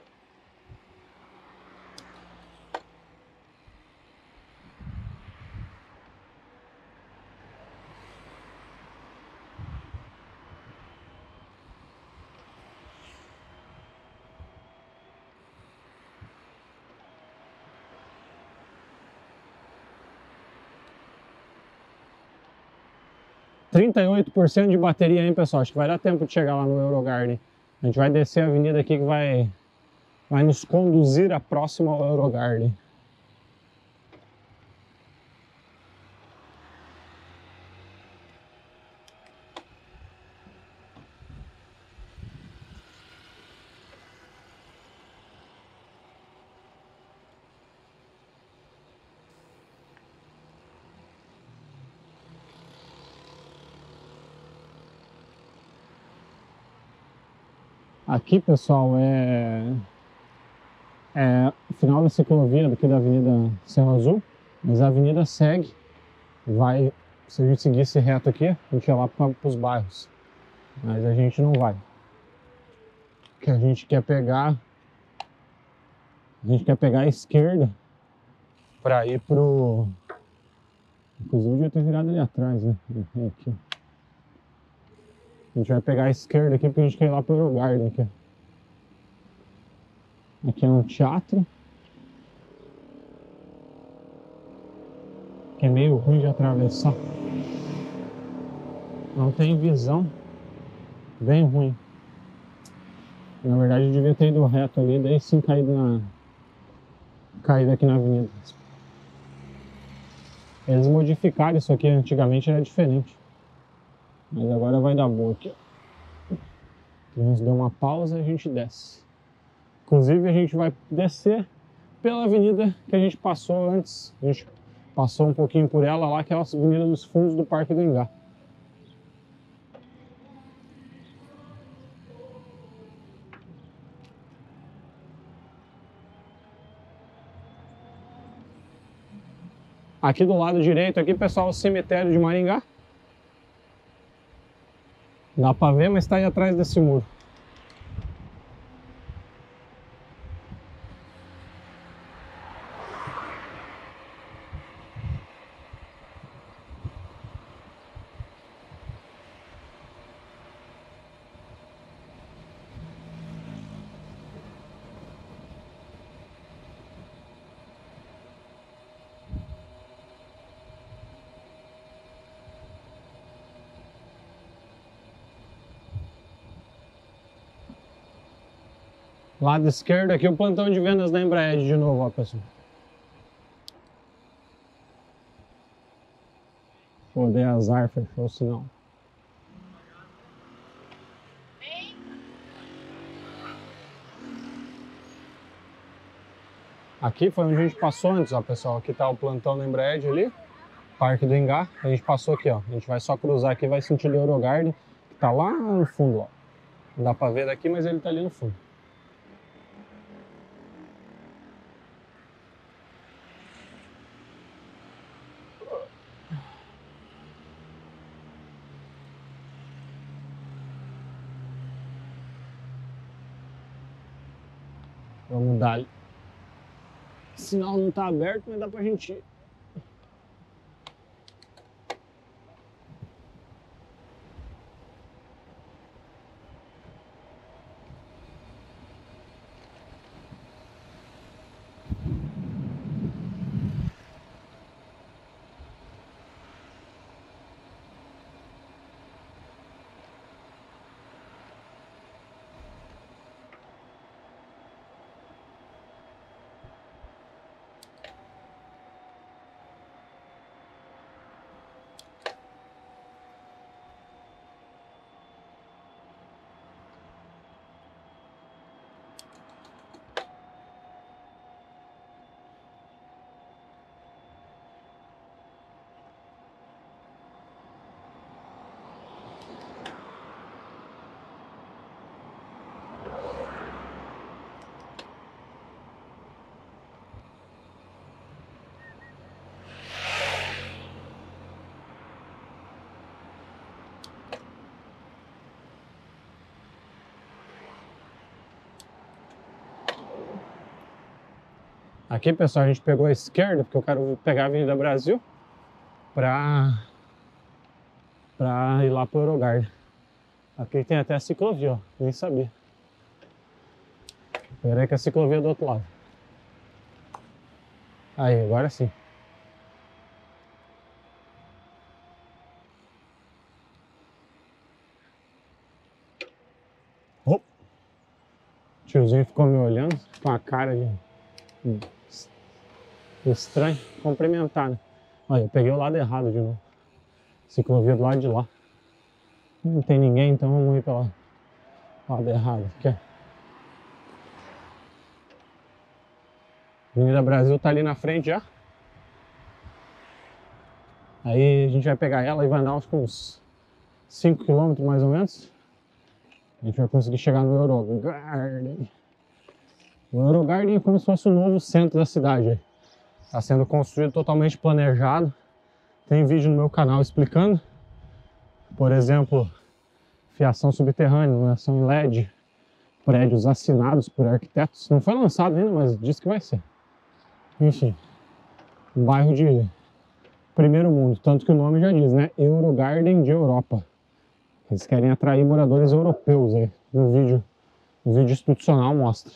%38 de bateria, hein, pessoal? Acho que vai dar tempo de chegar lá no Eurogarden. A gente vai descer a avenida aqui que vai nos conduzir a próxima ao Eurogarden. Aqui, pessoal, é o final da ciclovia aqui da Avenida Cerro Azul, mas a avenida segue, se a gente seguisse reto aqui, a gente ia lá para os bairros, mas a gente não vai, porque a gente quer pegar a esquerda para ir pro... Inclusive eu devia ter virado ali atrás, né? Aqui. A gente vai pegar a esquerda aqui porque a gente quer ir lá pro Eurogarden aqui. Aqui é um teatro. Que é meio ruim de atravessar. Não tem visão. Bem ruim. Na verdade eu devia ter ido reto ali, daí sim caído aqui na avenida. Eles modificaram isso aqui, antigamente era diferente. Mas agora vai dar boa aqui. Vamos dar uma pausa e a gente desce. Inclusive a gente vai descer pela avenida que a gente passou antes. A gente passou um pouquinho por ela lá, que é a avenida dos fundos do Parque do Ingá. Aqui do lado direito, aqui, pessoal, o cemitério de Maringá. Dá pra ver, mas tá aí atrás desse muro. Lado esquerdo aqui o plantão de vendas da Embraer de novo, ó, pessoal. Pô, dei azar, fechou o sinal. Aqui foi onde a gente passou antes, ó, pessoal. Aqui tá o plantão da Embraer ali, Parque do Ingá. A gente passou aqui, ó. A gente vai só cruzar aqui, vai sentir o Eurogarden, que tá lá no fundo, ó. Não dá pra ver daqui, mas ele tá ali no fundo. Vamos dar ali. O sinal não tá aberto, mas dá pra gente ir. Aqui, pessoal, a gente pegou a esquerda, porque eu quero pegar a Avenida Brasil pra ir lá pro Eurogarden. Aqui tem até a ciclovia, ó, nem sabia. Peraí que a ciclovia é do outro lado. Aí, agora sim. Oh. O tiozinho ficou me olhando com a cara de estranho, cumprimentar, né? Olha, eu peguei o lado errado de novo. Ciclovia do lado de lá. Não tem ninguém, então vamos ir pelo lado errado. Aqui. Avenida Brasil tá ali na frente já. Aí a gente vai pegar ela e vai andar uns 5 km mais ou menos. A gente vai conseguir chegar no Eurogarden. O Eurogarden é como se fosse o novo centro da cidade. Está sendo construído totalmente planejado. Tem vídeo no meu canal explicando. Por exemplo, fiação subterrânea, iluminação em LED, prédios assinados por arquitetos. Não foi lançado ainda, mas diz que vai ser. Enfim, um bairro de primeiro mundo, tanto que o nome já diz, né? Eurogarden de Europa. Eles querem atrair moradores europeus aí. No vídeo institucional mostra.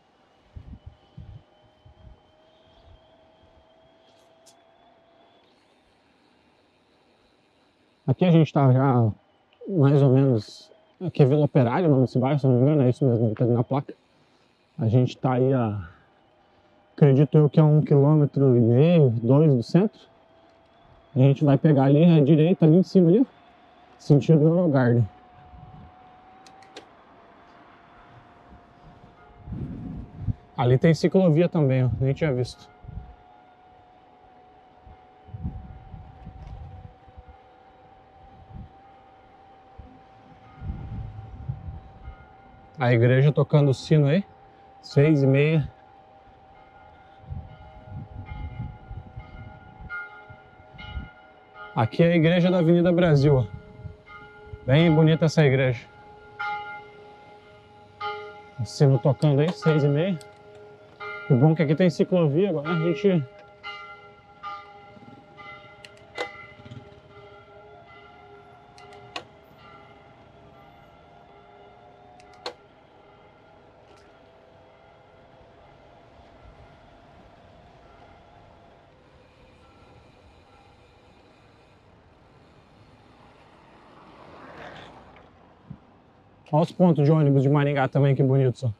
Aqui a gente tá já mais ou menos... Aqui é Vila Operária, o nome desse bairro, se não me engano, é isso mesmo, tá ali na placa. A gente tá aí a... Acredito eu que é 1,5 km, 2 do centro. A gente vai pegar ali à direita, ali em cima, ali, sentido Eurogarden. Ali tem ciclovia também, ó, nem tinha visto. A igreja tocando o sino aí, 6h30. Aqui é a igreja da Avenida Brasil, ó. Bem bonita essa igreja. O sino tocando aí, 6h30. O bom é que aqui tem ciclovia, agora a gente... Olha os pontos de ônibus de Maringá também, que bonito só.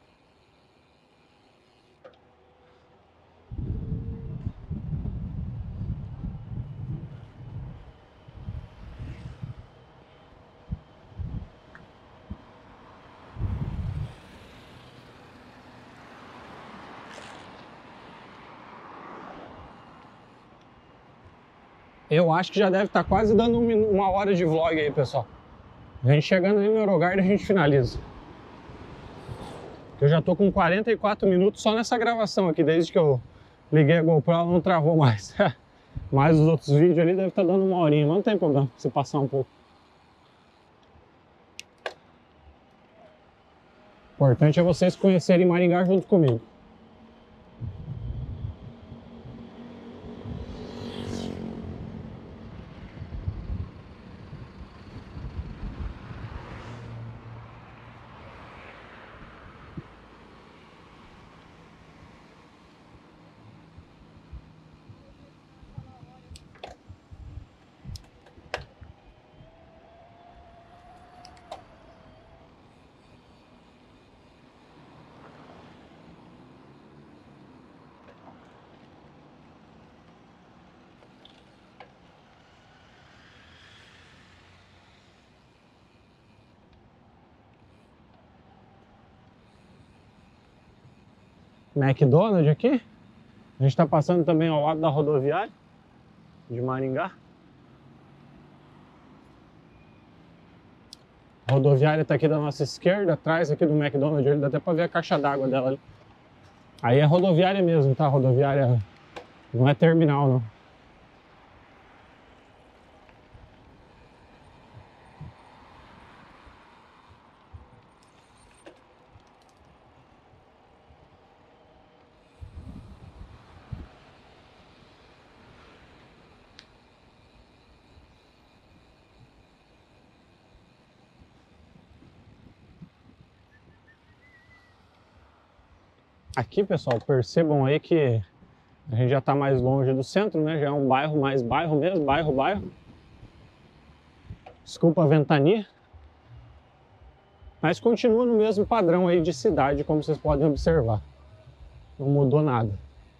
Eu acho que já deve estar quase dando uma hora de vlog aí, pessoal. A gente chegando ali no Euroguard, a gente finaliza. Eu já tô com 44 minutos só nessa gravação aqui, desde que eu liguei a GoPro, ela não travou mais. Mas os outros vídeos ali devem estar dando uma horinha, mas não tem problema se passar um pouco. O importante é vocês conhecerem Maringá junto comigo. McDonald's aqui. A gente está passando também ao lado da rodoviária de Maringá. A rodoviária está aqui da nossa esquerda, atrás aqui do McDonald's, dá até para ver a caixa d'água dela ali. Aí é rodoviária mesmo, tá? Rodoviária não é terminal, não. Aqui, pessoal, percebam aí que a gente já está mais longe do centro, né? Já é um bairro mais bairro mesmo, bairro. Desculpa a ventania. Mas continua no mesmo padrão aí de cidade, como vocês podem observar. Não mudou nada.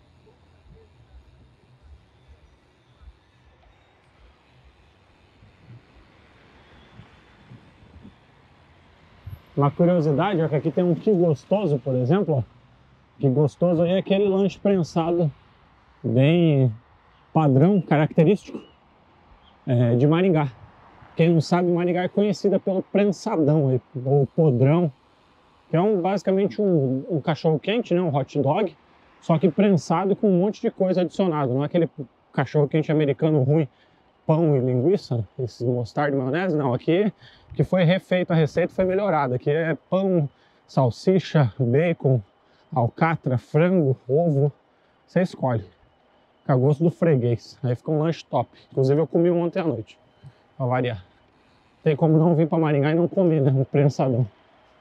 Uma curiosidade é que aqui tem um Que Gostoso, por exemplo, ó. Que gostoso aí é aquele lanche prensado bem padrão, característico de Maringá. Quem não sabe, Maringá é conhecida pelo prensadão aí, ou podrão, que é basicamente um cachorro quente, né, um hot dog, só que prensado com um monte de coisa adicionado. Não é aquele cachorro quente americano ruim, pão e linguiça, esse mostarda e maionese, não. Aqui que foi refeito, a receita foi melhorada. Aqui é pão, salsicha, bacon, alcatra, frango, ovo, você escolhe. Fica a gosto do freguês. Aí fica um lanche top. Inclusive eu comi ontem à noite, pra variar. Tem como não vir pra Maringá e não comer, né? Um prensadão.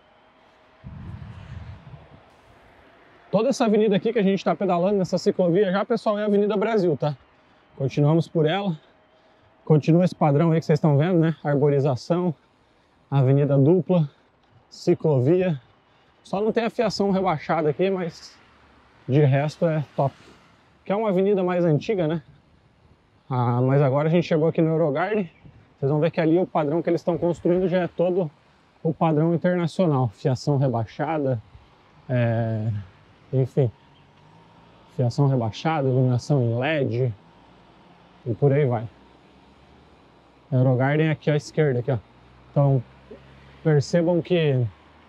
Toda essa avenida aqui que a gente tá pedalando nessa ciclovia já, pessoal, é a Avenida Brasil, tá? Continuamos por ela. Continua esse padrão aí que vocês estão vendo, né? Arborização, avenida dupla, ciclovia. Só não tem a fiação rebaixada aqui, mas de resto é top. Que é uma avenida mais antiga, né? Mas agora a gente chegou aqui no Euroguard. Vocês vão ver que ali o padrão que eles estão construindo já é todo o padrão internacional. Fiação rebaixada, enfim, fiação rebaixada, iluminação em LED e por aí vai. Eurogarden aqui à esquerda, aqui, ó. Então, percebam que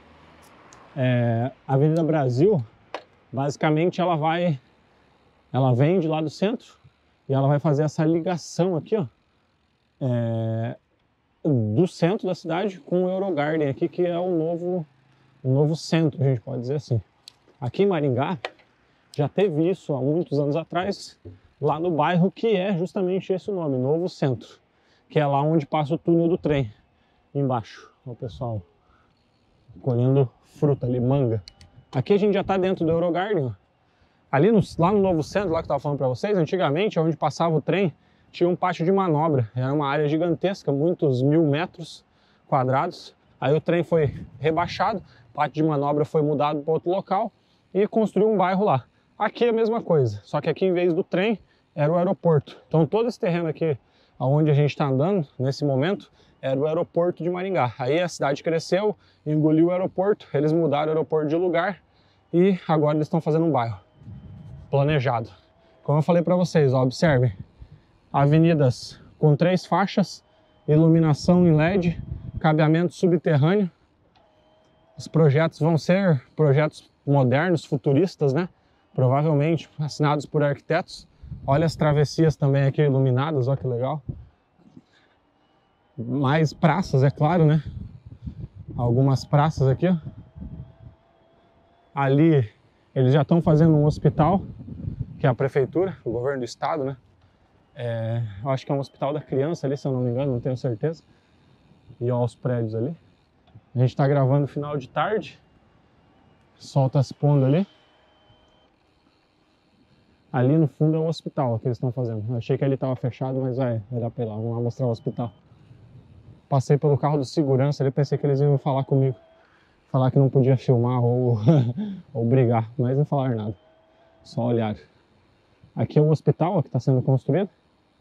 a Avenida Brasil, basicamente, ela vem de lá do centro e ela vai fazer essa ligação aqui, ó, do centro da cidade com o Eurogarden aqui, que é o novo centro, a gente pode dizer assim. Aqui em Maringá, já teve isso há muitos anos atrás, lá no bairro que é justamente esse o nome, Novo Centro, que é lá onde passa o túnel do trem, embaixo. O pessoal colhendo fruta ali, manga. Aqui a gente já está dentro do Eurogarden, ó. Ali lá no Novo Centro, lá que eu estava falando para vocês, antigamente, onde passava o trem, tinha um pátio de manobra. Era uma área gigantesca, muitos 1000 metros quadrados. Aí o trem foi rebaixado, o pátio de manobra foi mudado para outro local e construiu um bairro lá. Aqui é a mesma coisa, só que aqui em vez do trem, era o aeroporto. Então todo esse terreno aqui, onde a gente está andando, nesse momento, era o aeroporto de Maringá. Aí a cidade cresceu, engoliu o aeroporto, eles mudaram o aeroporto de lugar e agora eles estão fazendo um bairro planejado. Como eu falei para vocês, ó, observem, avenidas com 3 faixas, iluminação em LED, cabeamento subterrâneo. Os projetos vão ser projetos modernos, futuristas, né? Provavelmente assinados por arquitetos. Olha as travessias também aqui iluminadas, ó que legal. Mais praças, é claro, né? Algumas praças aqui, ó. Ali eles já estão fazendo um hospital, que é a prefeitura, o governo do estado, né? Eu acho que é um hospital da criança ali, se eu não me engano, não tenho certeza. E ó os prédios ali. A gente está gravando final de tarde. O sol tá se pondo ali. Ali no fundo é o hospital que eles estão fazendo. Eu achei que ele estava fechado, mas vai dar pra ir lá. Vamos lá mostrar o hospital. Passei pelo carro do segurança ali, pensei que eles iam falar comigo. Falar que não podia filmar ou, ou brigar, mas não falaram nada. Só olharam. Aqui é o hospital que está sendo construído.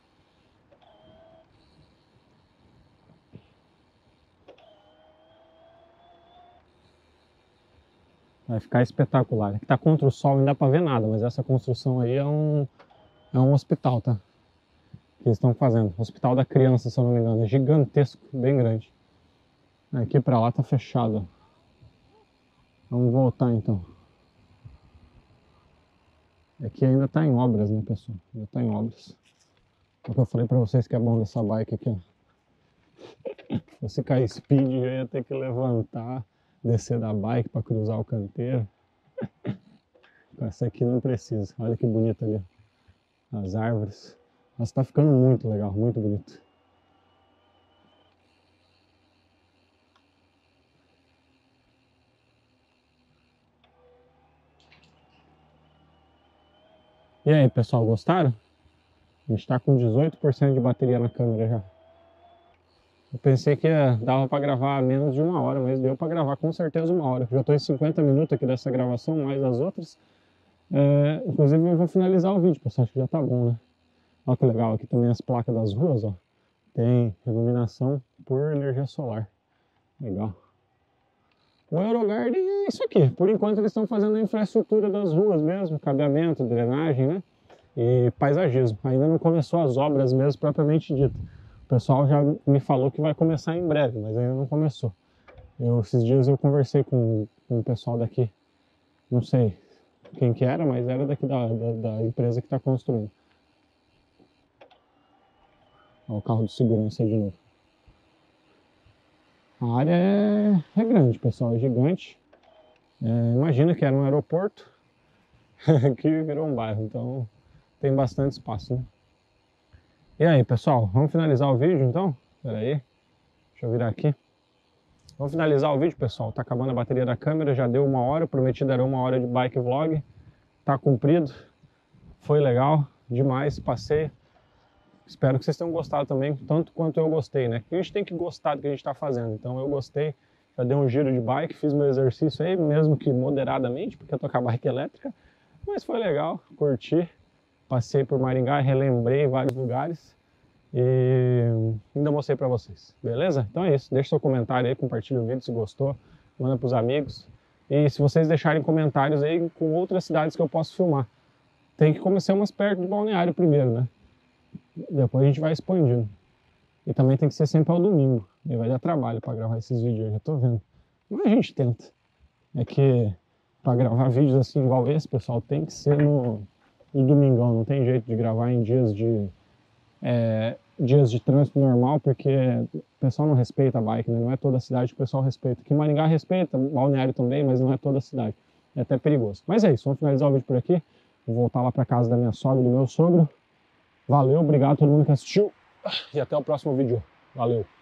Vai ficar espetacular. Aqui tá contra o sol, não dá pra ver nada, mas essa construção aí é um hospital, tá? Que eles estão fazendo. Hospital da criança, se eu não me engano. É gigantesco, bem grande. Aqui pra lá tá fechado. Vamos voltar então. Aqui ainda tá em obras, né, pessoal? Ainda tá em obras. É o que eu falei pra vocês que é bom dessa bike aqui, ó. Se você cair speed, eu ia ter que levantar, descer da bike para cruzar o canteiro. Com essa aqui não precisa. Olha que bonita ali, as árvores. Nossa, tá ficando muito legal, muito bonito. E aí, pessoal, gostaram? A gente tá com 18% de bateria na câmera já. Eu pensei que dava para gravar menos de 1 hora, mas deu para gravar com certeza 1 hora. Já estou em 50 minutos aqui dessa gravação, mais as outras. Inclusive eu vou finalizar o vídeo, pessoal, acho que já tá bom, né? Olha que legal, aqui também as placas das ruas, ó. Tem iluminação por energia solar. Legal. O Eurogarden é isso aqui. Por enquanto eles estão fazendo a infraestrutura das ruas mesmo, cabeamento, drenagem, né? E paisagismo. Ainda não começou as obras mesmo propriamente dito. O pessoal já me falou que vai começar em breve, mas ainda não começou. Esses dias eu conversei com o pessoal daqui, não sei quem que era, mas era daqui da empresa que está construindo. Olha o carro de segurança aí de novo. A área é grande, pessoal, é gigante. Imagina que era um aeroporto que virou um bairro, então tem bastante espaço, né? E aí, pessoal, vamos finalizar o vídeo então? Pera aí, deixa eu virar aqui. Vamos finalizar o vídeo, pessoal. Tá acabando a bateria da câmera, já deu 1 hora, prometido era 1 hora de bike vlog. Tá cumprido, foi legal, demais, passei. Espero que vocês tenham gostado também, tanto quanto eu gostei, né? A gente tem que gostar do que a gente tá fazendo, então eu gostei. Já dei um giro de bike, fiz meu exercício aí, mesmo que moderadamente, porque eu tô com a bike elétrica. Mas foi legal, curti. Passei por Maringá, relembrei vários lugares e ainda mostrei pra vocês, beleza? Então é isso, deixa seu comentário aí, compartilha o vídeo se gostou, manda pros amigos. E se vocês deixarem comentários aí com outras cidades que eu posso filmar. Tem que começar umas perto do balneário primeiro, né? Depois a gente vai expandindo. E também tem que ser sempre ao domingo. E vai dar trabalho para gravar esses vídeos, eu já tô vendo. Mas a gente tenta. É que para gravar vídeos assim igual esse, pessoal, tem que ser no domingão. Não tem jeito de gravar em dias de trânsito normal, porque o pessoal não respeita a bike, né? Não é toda a cidade que o pessoal respeita. Aqui em Maringá respeita, Balneário também, mas não é toda a cidade. É até perigoso. Mas é isso, vamos finalizar o vídeo por aqui. Vou voltar lá para casa da minha sogra e do meu sogro. Valeu, obrigado a todo mundo que assistiu. E até o próximo vídeo. Valeu!